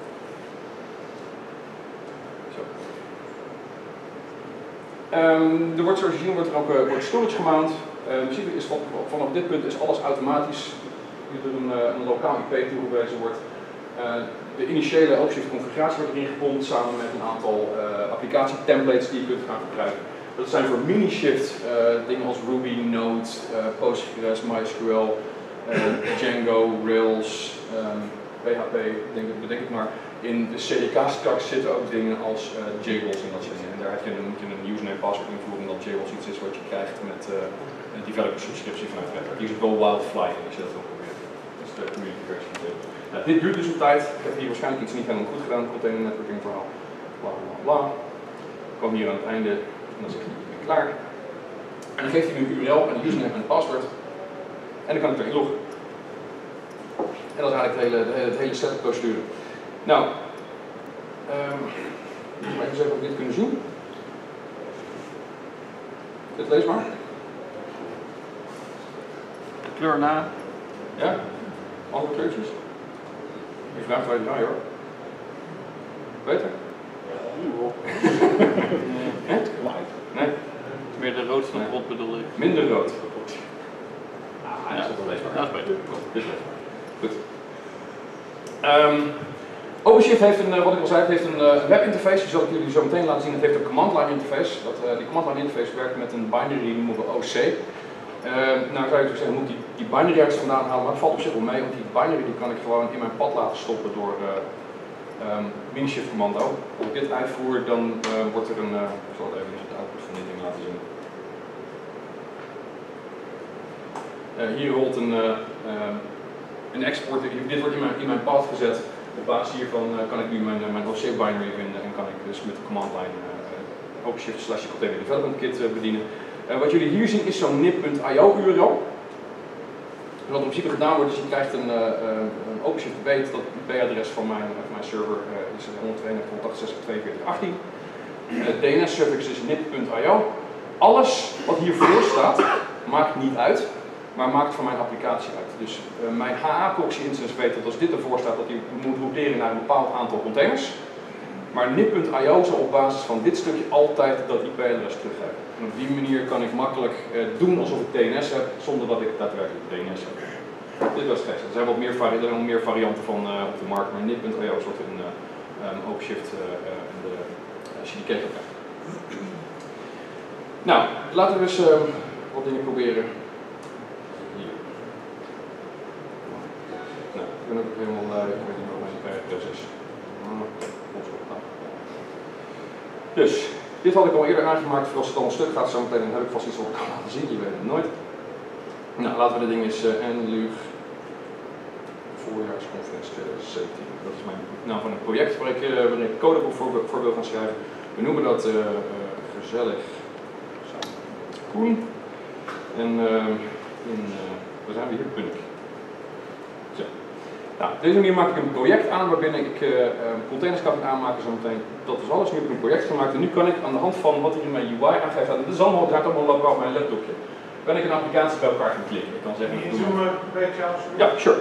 Zo. Um, er wordt zoals je ziet wordt er ook uh, wordt storage gemount. Uh, is van, vanaf dit punt is alles automatisch. Er een, uh, een lokaal I P toegewezen wordt. Uh, de initiële OpenShift configuratie wordt erin gepompt samen met een aantal uh, applicatietemplates die je kunt gaan gebruiken. Dat zijn voor Minishift uh, dingen als Ruby, Node, uh, Postgres, MySQL, uh, Django, Rails, um, P H P, denk, bedenk ik maar. In de C D K-straks zitten ook dingen als uh, J B O S en dat soort dingen. En daar heb je een, moet je een username password invoeren omdat J B O S iets is wat je krijgt met uh, een developer subscriptie vanuit Red Hat. Die is ook wel Wildfly als je dat wil proberen. Dat is de community versie. Nou, dit duurt dus een tijd. Ik heb hier waarschijnlijk iets niet helemaal goed gedaan, container networking verhaal. Bla bla bla. Ik kom hier aan het einde en dan zeg je ik ben klaar. En dan geeft hij nu een U R L en een username en een password. En dan kan ik erin loggen. En dat is eigenlijk het hele, de hele, het hele setup procedure. Nou, um, ik eens even of we dit kunnen zien. Is dit leesbaar? De kleur na. Ja? Andere kleurtjes? Je vraagt waar je draait hoor. Beter? Nee. Nee? Meer de rood van de grond bedoel ik. Minder rood. Ah, ja, dat is wel leesbaar. Dat is beter. Dit is leesbaar. Goed. Um, OpenShift heeft een, wat ik al zei, het heeft een uh, webinterface, die zal ik jullie zo meteen laten zien. Het heeft een command line interface. Dat, uh, die command line interface werkt met een binary, die noemen we O C. Uh, nou zou je zeggen, moet die, die binary ergens vandaan halen, maar het valt op zich wel mee, want die binary die kan ik gewoon in mijn pad laten stoppen door uh, um, Minishift commando. Als ik dit uitvoer, dan uh, wordt er een, uh, ik zal het even de output van dit ding laten zien. Uh, hier rolt een, uh, uh, een export, dit wordt in mijn, in mijn pad gezet. Op basis hiervan uh, kan ik nu mijn, uh, mijn O C binary vinden en kan ik dus met de command line uh, OpenShift slash container development kit uh, bedienen. Uh, wat jullie hier zien is zo'n nip punt i o U R L. En wat in principe gedaan wordt is je krijgt een, uh, een OpenShift weet dat het I P-adres van mijn, van mijn server uh, is honderdtweeënnegentig punt honderdachtzestig punt tweeënveertig punt achttien. Uh, D N S-suffix is nip punt i o. Alles wat hiervoor staat maakt niet uit, maar maakt van mijn applicatie uit. Dus uh, mijn H A proxy instance weet dat als dit ervoor staat dat hij moet routeren naar een bepaald aantal containers. Maar nip punt i o zal op basis van dit stukje altijd dat I P-adres teruggeven. En op die manier kan ik makkelijk uh, doen alsof ik D N S heb, zonder dat ik daadwerkelijk D N S heb. Dit was het. Er zijn wat meer, vari er zijn meer varianten van uh, op de markt, maar nip punt i o is wat een uh, um, OpenShift uh, uh, in de uh, C D K krijgt. Nou, laten we eens uh, wat dingen proberen. Hier. Nou, ik ben ook helemaal, uh, ik weet niet wat mijn I P-adres is. Dus, dit had ik al eerder aangemaakt voor als het al een stuk gaat zo meteen, dan heb ik vast iets wat ik kan laten zien, je weet het nooit. Nou, laten we de ding eens uh, en L U G voorjaarsconferentie tweeduizend zeventien. Dat is mijn naam van een project waar ik, uh, waar ik code voor, voor wil gaan schrijven. We noemen dat uh, uh, gezellig Koen. En uh, in, uh, waar zijn we hier? Punt. Zo. Nou, op deze manier maak ik een project aan waarbinnen ik uh, containers kan aanmaken zo meteen. Dat is alles. Nu heb ik een project gemaakt en nu kan ik aan de hand van wat er in mijn U I aangeeft, en dit is allemaal, draait allemaal lokaal op mijn laptopje, ben ik een applicatie bij elkaar gaan klikken. Ik kan zeggen, Kun je zoomen een beetje als? ja, sure.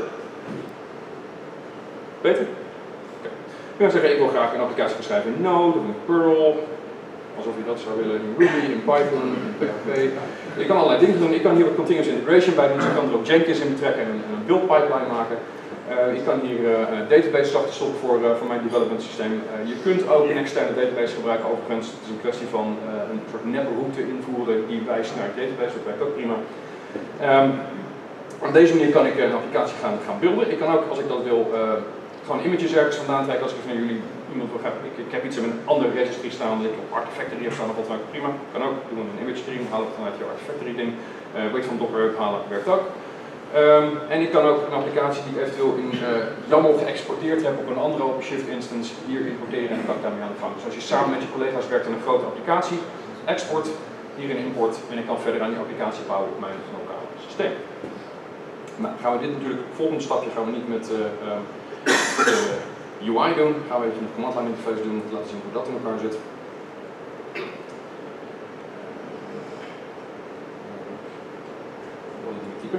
Beter? Okay. Ik kan zeggen, ik wil graag een applicatie gaan schrijven in Node of in Perl, alsof je dat zou willen in Ruby, in Python, in P H P. Ik kan allerlei dingen doen. Ik kan hier wat continuous integration bij doen, dus ik kan er ook Jenkins in betrekken en een, een build pipeline maken. Uh, ik kan hier uh, een database achter stoppen voor, uh, voor mijn development systeem. Uh, je kunt ook een externe database gebruiken overigens. Het is een kwestie van uh, een soort neppe route invoeren die wijst naar een database, dat werkt ook prima. Um, op deze manier kan ik een applicatie gaan, gaan builden. Ik kan ook, als ik dat wil, uh, gewoon images ergens vandaan trekken. Als ik van jullie iemand wil gaan, ik, ik heb iets in een andere registry staan, dat ik op Artifactory heb staan, of wat dan ook, prima. Kan ook. Doen we een image stream, haal het vanuit je Artifactory ding. Uh, weet van Docker halen, werkt ook. Um, en ik kan ook een applicatie die ik eventueel in uh, YAML geëxporteerd heb op een andere OpenShift instance hier importeren en dan kan ik daarmee aan de gang. Dus als je samen met je collega's werkt aan een grote applicatie, export, hierin import en ik kan verder aan die applicatie bouwen op mijn lokale systeem. Nou, gaan we dit natuurlijk, het volgende stapje gaan we niet met uh, uh, de U I doen, gaan we even een command line interface doen om te laten zien hoe dat in elkaar zit. Typen.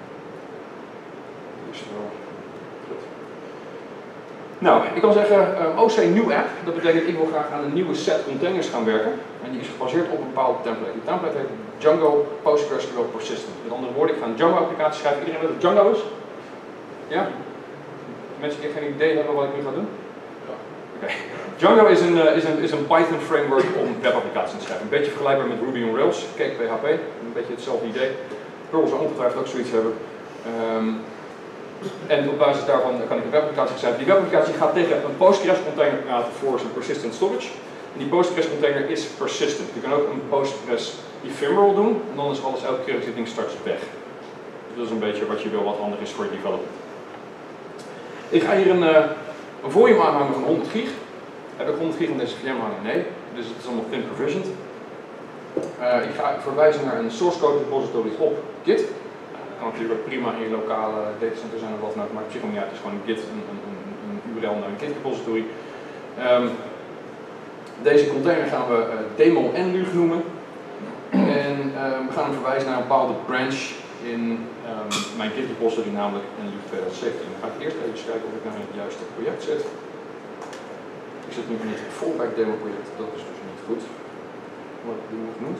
Nou, ik kan zeggen uh, O C New App, dat betekent ik wil graag aan een nieuwe set containers gaan werken en die is gebaseerd op een bepaalde template. Die template heet Django PostgreSQL Persistent. Met andere woorden, ik ga een Django applicatie schrijven. Iedereen weet wat Django is? Ja? Mensen die geen idee hebben wat ik nu ga doen? Ja. Oké. Okay. Django is een, uh, is, een, is een Python framework om webapplicaties te schrijven. Een beetje vergelijkbaar met Ruby on Rails, Cake P H P, een beetje hetzelfde idee. Perl zal ongetwijfeld ook zoiets hebben. Um, en op basis daarvan kan ik een webapplicatie schrijven. Die webapplicatie gaat tegen een Postgres container praten voor zijn persistent storage. En die Postgres container is persistent. Je kan ook een Postgres ephemeral doen en dan is alles elke keer dat je ding starts weg. Dus dat is een beetje wat je wil, wat handig is voor je development. Ik ga hier een, uh, een volume aanhangen van honderd gig. Heb ik honderd gig in deze V M hangen? Nee. Dus het is allemaal thin provisioned. Uh, ik ga verwijzen naar een source code repository op Git. Nou, dat kan natuurlijk prima in je lokale datacenter zijn of wat dan ook, maar op zich niet uit. Het is gewoon een Git, een, een, een, een U R L naar een Git repository. Um, deze container gaan we uh, demo en lug noemen. En uh, we gaan hem verwijzen naar een bepaalde branch in um, mijn Git repository, namelijk N L U G twintig zeventien. Dan ga ik eerst even kijken of ik naar het juiste project zit. Ik zit nu in het fallback demo project, dat is dus niet goed. Wat heb ik nu genoemd?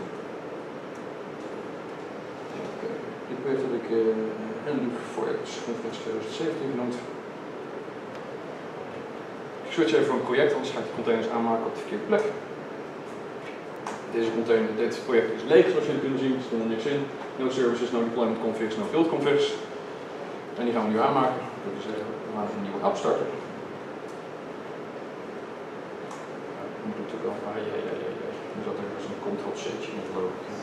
Okay. Dit project heb ik uh, N L U G twintig zeventien genoemd. Ik switch even van een project, anders ga ik de containers aanmaken op de verkeerde plek. Deze container, dit project is leeg zoals jullie kunnen zien, er stond er niks in. No services, no deployment configs, no build configs. En die gaan we nu aanmaken. Dat wil zeggen, we gaan een nieuwe app starten. Nu doet het wel. Ah, ja, ja, ja, ja. Nu zat er dus een control-C'tje in geloof ik.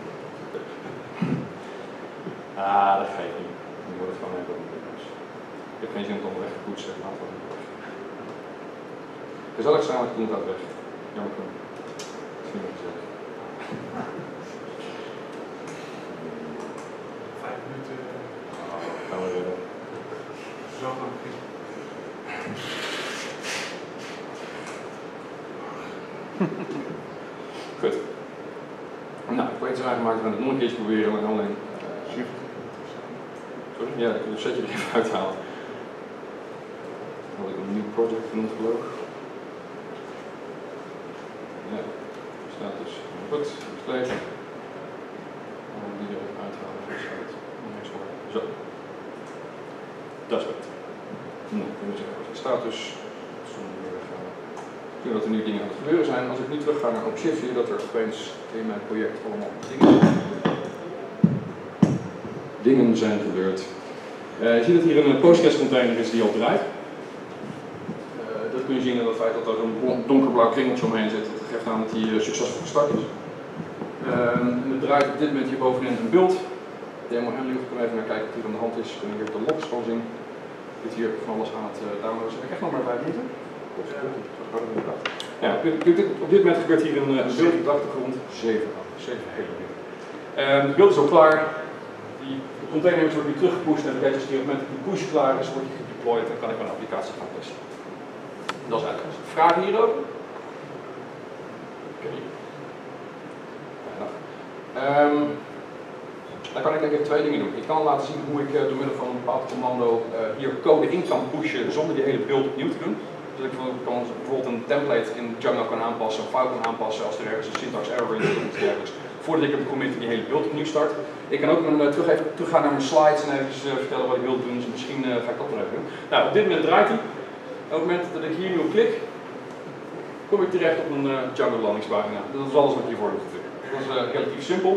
Ah, dat geeft niet. Nu wordt het gewoon even op. Ik heb geen zin om het onderweg te poetsen. Laten we het weg. Gezellig samen, ik doe het weg. Jammer genoeg. Dat is niet meer gezellig. Vijf minuten. Oh, gaan we redden. Zo lang. Goed. Nou, ik weet het aangemaakt, we gaan het nog een keertje proberen, maar alleen. Uh, sorry? Ja, ik wil het setje er even uithalen. Had ik een nieuw project genoemd, geloof ik. Ja, staat dus goed, gestreept. En die er even uithalen, dus gaat het niks worden. Zo. Dat is goed. Nou, ik moet zeggen, de status. Ik denk dat er nu dingen aan het gebeuren zijn. Als ik nu terug ga naar OpenShift, zie je dat er opeens in mijn project allemaal dingen, dingen zijn gebeurd. Uh, je ziet dat hier een Postgres container is die al draait. Uh, dat kun je zien aan het feit dat er een donkerblauw kringeltje omheen zit. Dat geeft aan dat hij uh, succesvol gestart is. Uh, en het draait op dit moment hier bovenin een beeld. Demo en nu gaan we even naar kijken wat hier aan de hand is. We kunnen hier op de logs van zien. Ik zit hier van alles aan het uh, downloaden. Zeg ik echt nog maar vijf minuten? Ja, op dit moment gebeurt hier een, een beeld op de achtergrond. zeven, zeven hele minuten. Um, het beeld is al klaar. Die container wordt nu teruggepusht en op het moment dat die push klaar is, wordt die gedeployed en kan ik mijn applicatie gaan testen. Dat is eigenlijk alles. Vragen hierover? Oké. Okay. Um, dan kan ik denk ik twee dingen doen. Ik kan laten zien hoe ik uh, door middel van een bepaald commando uh, hier code in kan pushen zonder die hele beeld opnieuw te doen. Dus ik kan bijvoorbeeld een template in Django kan aanpassen, een file kan aanpassen als er ergens een syntax error in zit of iets dergelijks. Voordat ik op het commit die hele beeld opnieuw start. Ik kan ook mijn, terug even teruggaan naar mijn slides en even uh, vertellen wat ik wil doen. Dus misschien uh, ga ik dat nog even doen. Nou, op dit moment draait hij. Op het moment dat ik hier nu op klik, kom ik terecht op een uh, Django landingspagina. Dat is alles wat ik hiervoor doe. Dat is uh, relatief simpel.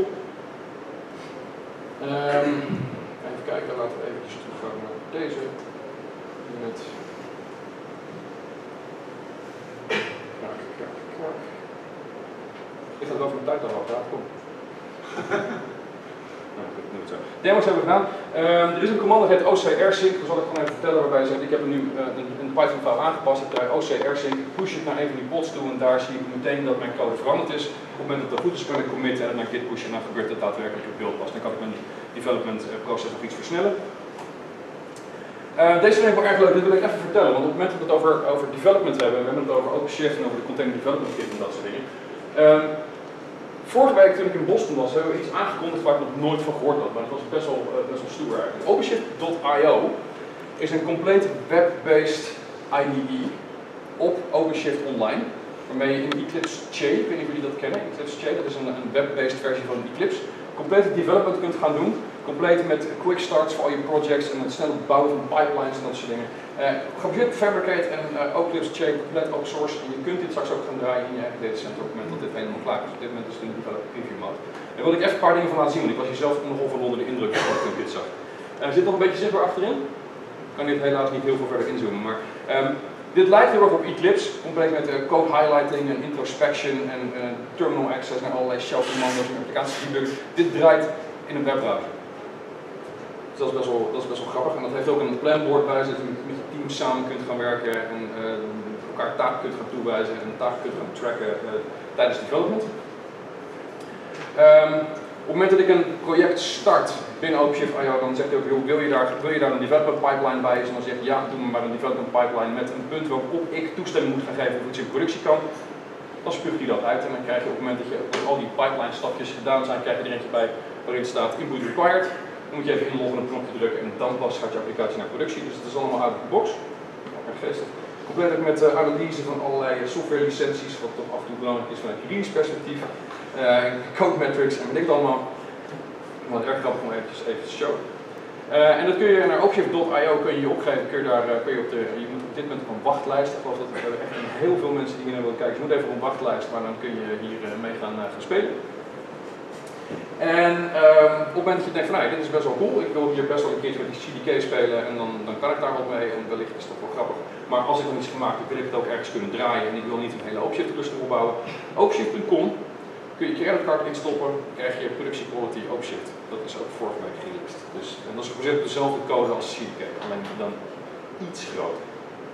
Um, even kijken, laten we even teruggaan naar deze. Met Ik ga er over mijn tijd al praten, kom. Nou, dat doe ik zo. Demo's hebben we gedaan. Uh, er is een commando dat heet O C R-sync, dat zal ik gewoon even vertellen, waarbij je zegt, ik heb nu uh, een, een Python-file aangepast, ik draai O C R-sync, push het naar een van die pods toe en daar zie ik meteen dat mijn code veranderd is. Op het moment dat het goed is, kan ik committen en naar git pushen en dan gebeurt het daadwerkelijk op beeld pas. Dan kan ik mijn development proces nog iets versnellen. Uh, deze vind ik wel erg leuk, dit wil ik even vertellen, want op het moment dat we het over, over development hebben, we hebben het over OpenShift en over de Container Development Kit en dat soort dingen. Uh, vorige week toen ik in Boston was, hebben we iets aangekondigd waar ik nog nooit van gehoord had, maar het was best wel, uh, best wel stoer eigenlijk. OpenShift dot I O is een complete web-based I D E op OpenShift Online, waarmee je in Eclipse J, ik weet niet of jullie dat kennen, Eclipse J, dat is een, een web-based versie van Eclipse, complete development kunt gaan doen. Compleet met quick starts voor al je projects en het snelle bouwen van pipelines en dat soort dingen. Uh, gebaseerd op Fabricate en uh, Eclipse Chain, compleet open source. En je kunt dit straks ook gaan draaien in je eigen datacenter op het moment dat dit helemaal klaar is. Op dit moment is het in de developer preview mode. Daar wil ik even een paar dingen van laten zien, want ik was hier zelf nogal van onder de indruk toen ik dit zag. Uh, er zit nog een beetje zichtbaar achterin. Ik kan dit helaas niet heel veel verder inzoomen, maar um, dit lijkt heel erg op Eclipse, compleet met uh, code highlighting en introspection en uh, terminal access naar allerlei shell commando's en applicaties debug. Dit draait in een webbrowser. Dus dat is, best wel, dat is best wel grappig en dat heeft ook een planboard bij zitten, met, met je team samen kunt gaan werken en uh, elkaar taken kunt gaan toewijzen en taken kunt gaan tracken uh, tijdens development. Um, op het moment dat ik een project start binnen OpenShift dot I O, dan zegt hij ook, wil je daar, wil je daar een development pipeline bij is? En dan zeg je ja, doe me maar een development pipeline met een punt waarop ik toestemming moet gaan geven of iets in productie kan. Dan spuugt hij dat uit en dan krijg je op het moment dat je al die pipeline stapjes gedaan zijn, krijg je er eentje bij waarin staat input required. Dan moet je even inloggen, een knopje drukken en dan pas gaat je applicatie naar productie. Dus het is allemaal out of the box. Erg geestig. Compleet ook met uh, analyse van allerlei software licenties, wat toch af en toe belangrijk is vanuit juridisch perspectief. Uh, code metrics en weet ik het allemaal. Wat erg grappig om eventjes even te showen. Uh, en dat kun je naar OpenShift dot I O kun je je opgeven, kun je daar uh, kun je op de, je moet op dit moment op een wachtlijst. Ik geloof dat er echt heel veel mensen die hier naar willen kijken. Je moet even op een wachtlijst, maar dan kun je hier uh, mee gaan, uh, gaan spelen. En um, op het moment dat je denkt van nou, dit is best wel cool, ik wil hier best wel een keertje met die C D K spelen en dan, dan kan ik daar wat mee en wellicht is dat wel grappig. Maar als ik dan iets gemaakt heb, wil ik het ook ergens kunnen draaien en ik wil niet een hele OpenShift cluster opbouwen. OpenShift punt com kun je credit card instoppen, krijg je productie quality OpenShift. Dat is ook vorige week gereleased. Dus, en dat is gebaseerd op dezelfde code als C D K, alleen dan iets groter.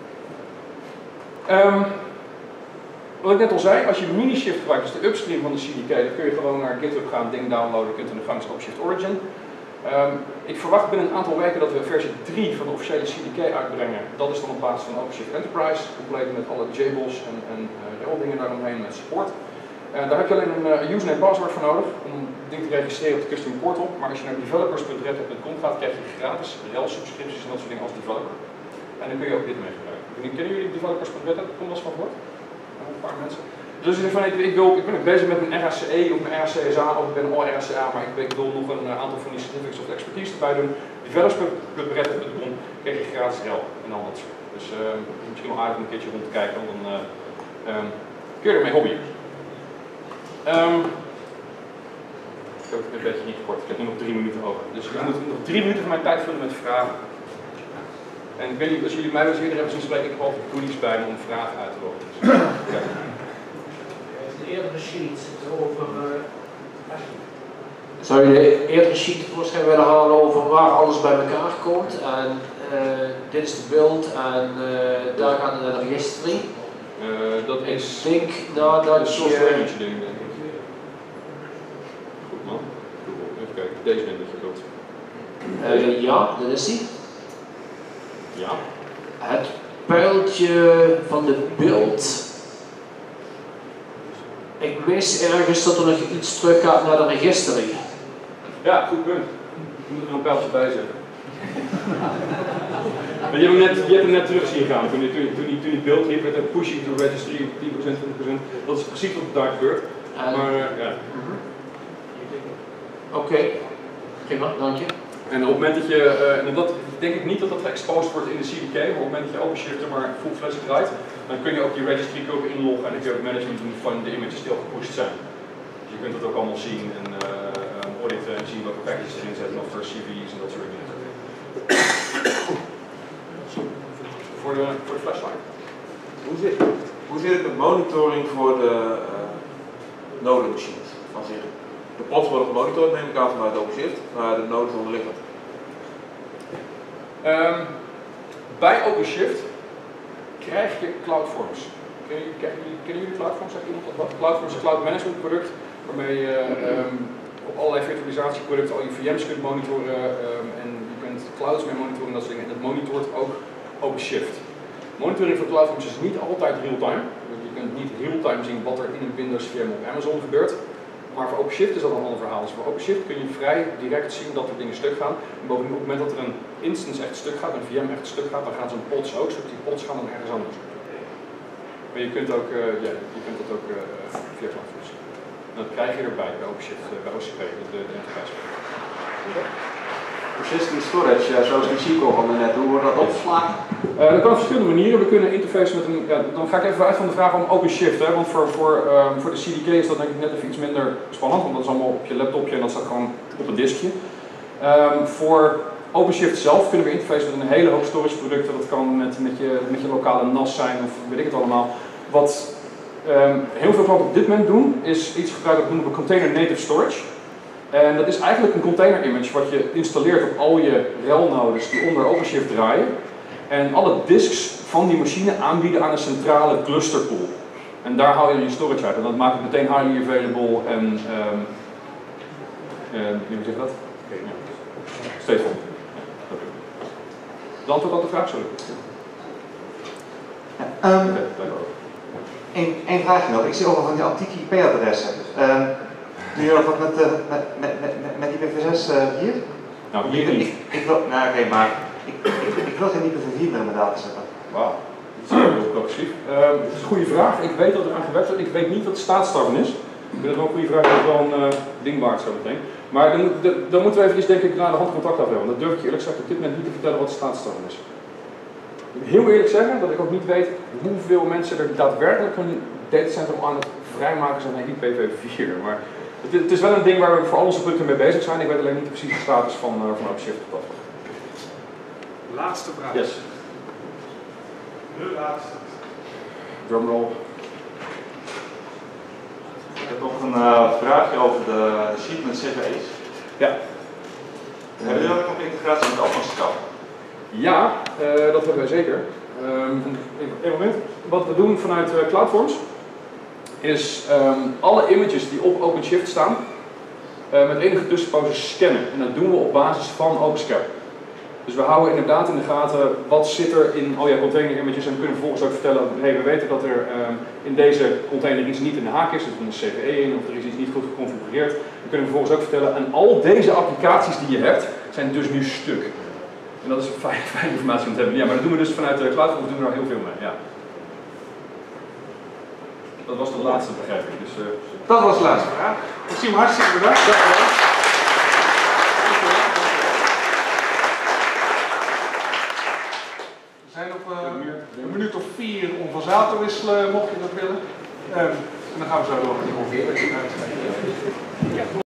Um, Wat ik net al zei, als je Minishift gebruikt, dus de upstream van de C D K, dan kun je gewoon naar GitHub gaan, ding downloaden, je kunt in de gang is OpenShift Origin. Um, ik verwacht binnen een aantal weken dat we versie drie van de officiële C D K uitbrengen. Dat is dan op basis van OpenShift Enterprise, compleet met alle J B O S en, en uh, rel dingen daaromheen met support. Uh, daar heb je alleen een uh, username en password voor nodig om het ding te registreren op de custom portal. Maar als je naar developers punt red hat punt com gaat, krijg je gratis rel subscripties en dat soort dingen als developer. En dan kun je ook dit mee gebruiken. Kennen jullie developers punt red hat punt com als van gehoord? Een paar mensen. Dus ik, van, ik, ik, wil, ik ben ook bezig met een R A C E of een R A C S A of ik ben al R A C A, maar ik, ik wil nog een uh, aantal van die certificates of expertise erbij doen. developers punt red hat punt com krijg je gratis rel en al dat soort. Dus uh, misschien wel aardig om een keertje rond te kijken, want dan uh, um, kun je ermee hobbyen. Um, ik heb het een beetje ingekort, ik heb nu nog drie minuten over. Dus ik moet nog drie minuten van mijn tijd vullen met vragen. En ik weet niet, als jullie mij wel eens eerder hebben zien spreken, ik heb altijd goodies bij me om vragen uit te loggen. Dus, ja. De eerdere sheet over. Uh, Zou je de eerdere sheet voorschijn willen halen over waar alles bij elkaar komt? En uh, dit is de build en uh, daar gaat het naar de registry. Uh, dat is. Ik denk nadat je. je. Ding, denk ik. Goed man. Even kijken, deze ding dat je wilt. Uh, ja, dat is die. Ja. Het pijltje van de beeld. Ik mis ergens dat er nog iets terug gaat naar de registry. Ja, goed punt. Je moet er een pijltje bij zetten. Maar je, hebt net, je hebt hem net terug zien gaan. Toen, toen, toen, toen, toen die beeld liep, werd het pushing to registry op tien procent, twintig procent. Dat is precies wat daar gebeurt. En, maar uh, ja. Oké, okay. Prima, dank je. En op het moment dat je, uh, en dat denk ik niet dat dat geëxposed wordt in de C D K, maar op het moment dat je OpenShift er maar full-fledged draait, dan kun je ook die registry ook inloggen en dan kun je ook management doen van de images die al gepusht zijn. Dus je kunt dat ook allemaal zien en uh, auditen en zien welke packages erin zitten, of er C V's en dat soort dingen. voor, de, voor de flashlight. Hoe zit, hoe zit het met monitoring voor de, uh, nodemachines van zich. De pods worden gemonitord, neem ik aan vanuit OpenShift, maar de nodes onderliggend. Um, bij OpenShift krijg je CloudForms. Kennen jullie, kennen jullie CloudForms? Zegt iemand dat wat? CloudForms is een cloud management product waarmee je um, op allerlei virtualisatieproducten al je V M's kunt monitoren um, en je kunt clouds mee monitoren en dat soort dingen. En dat monitort ook OpenShift. Monitoring van CloudForms is niet altijd real-time. Je kunt niet real-time zien wat er in een Windows V M op Amazon gebeurt. Maar voor OpenShift is dat een ander verhaal. Dus voor OpenShift kun je vrij direct zien dat er dingen stuk gaan. En bovendien op het moment dat er een instance echt stuk gaat, een V M echt stuk gaat, dan gaan zo'n pods ook stuk. Die pods gaan dan ergens anders. Maar je kunt, ook, uh, ja, je kunt dat ook uh, via CloudForms. Dat krijg je erbij bij OpenShift, uh, bij O C P, de, de enterprise. Persistent storage, ja, zoals in S Q L van net, hoe wordt dat opgeslagen? Uh, dat kan op verschillende manieren. We kunnen interfacen met een. Ja, dan ga ik even uit van de vraag om OpenShift. Hè, want voor, voor, um, voor de C D K is dat denk ik net even iets minder spannend, want dat is allemaal op je laptopje en dat staat gewoon op een diskje. Um, voor OpenShift zelf kunnen we interfacen met een hele hoop storage producten. Dat kan met, met, je, met je lokale N A S zijn of weet ik het allemaal. Wat um, heel veel klanten op dit moment doen, is iets gebruiken dat noemen we Container Native Storage. En dat is eigenlijk een container image wat je installeert op al je R E L-nodes die onder OpenShift draaien. En alle disks van die machine aanbieden aan een centrale clusterpool. En daar haal je je storage uit. En dat maakt het meteen highly available en um, uh, hoe zeg je dat? Okay, ja. Stateful. Ja, de antwoord op de vraag, sorry. Ja, um, Eén één vraagje nog. Ik zie overal van die antieke I P-adressen. Um, Doe je nog wat met, uh, met, met, met, met I P v zes uh, hier? Nou, hier niet. Ik, ik wil, nou oké, okay, maar ik, ik, ik wil geen I P v vier meer in mijn data zetten. Wauw, dat is heel progressief. Uh, dat is een goede vraag. Ik weet dat er aan gewerkt wordt. Ik weet niet wat de staatstarven is. Ik vind het wel een goede vraag, dat is wel een uh, ding waard zo meteen. Maar dan, moet, de, dan moeten we even denk ik naar de hand contact afhebben. Want dat durf ik je eerlijk gezegd op dit moment niet te vertellen wat de staatstarven is. Ik moet heel eerlijk zeggen dat ik ook niet weet hoeveel mensen er daadwerkelijk hun datacenter aan het vrijmaken zijn naar I P v vier. Maar het, het is wel een ding waar we voor al onze producten mee bezig zijn. Ik weet alleen niet precies de status van, uh, van OpenShift op dat vlak. Laatste vraag. Yes. De laatste. Drumroll. Ik heb nog een uh, vraagje over de sheet met C V E's. Ja. Hebben jullie ook nog integratie met afvalschap? Ja, uh, dat hebben wij zeker. Um, Even moment. Wat we doen vanuit uh, CloudForms is um, alle images die op OpenShift staan uh, met enige tussenpozen scannen. En dat doen we op basis van OpenSCAP. Dus we houden inderdaad in de gaten wat zit er in al jouw container images en we kunnen vervolgens ook vertellen, hey, we weten dat er um, in deze container iets niet in de haak is, er is een C V E in of er is iets niet goed geconfigureerd. We kunnen vervolgens ook vertellen, en al deze applicaties die je hebt, zijn dus nu stuk. En dat is fijne, fijne informatie om te hebben. Ja, maar dat doen we dus vanuit uh, CloudForms, doen we daar heel veel mee. Ja. Dat was de laatste, begrijp ik. Dus, uh, dat was de laatste vraag. Maxime, hartstikke bedankt. We zijn op uh, een minuut of vier om van zaal te wisselen, mocht je dat willen. Um, en dan gaan we zo door met die ongeveer.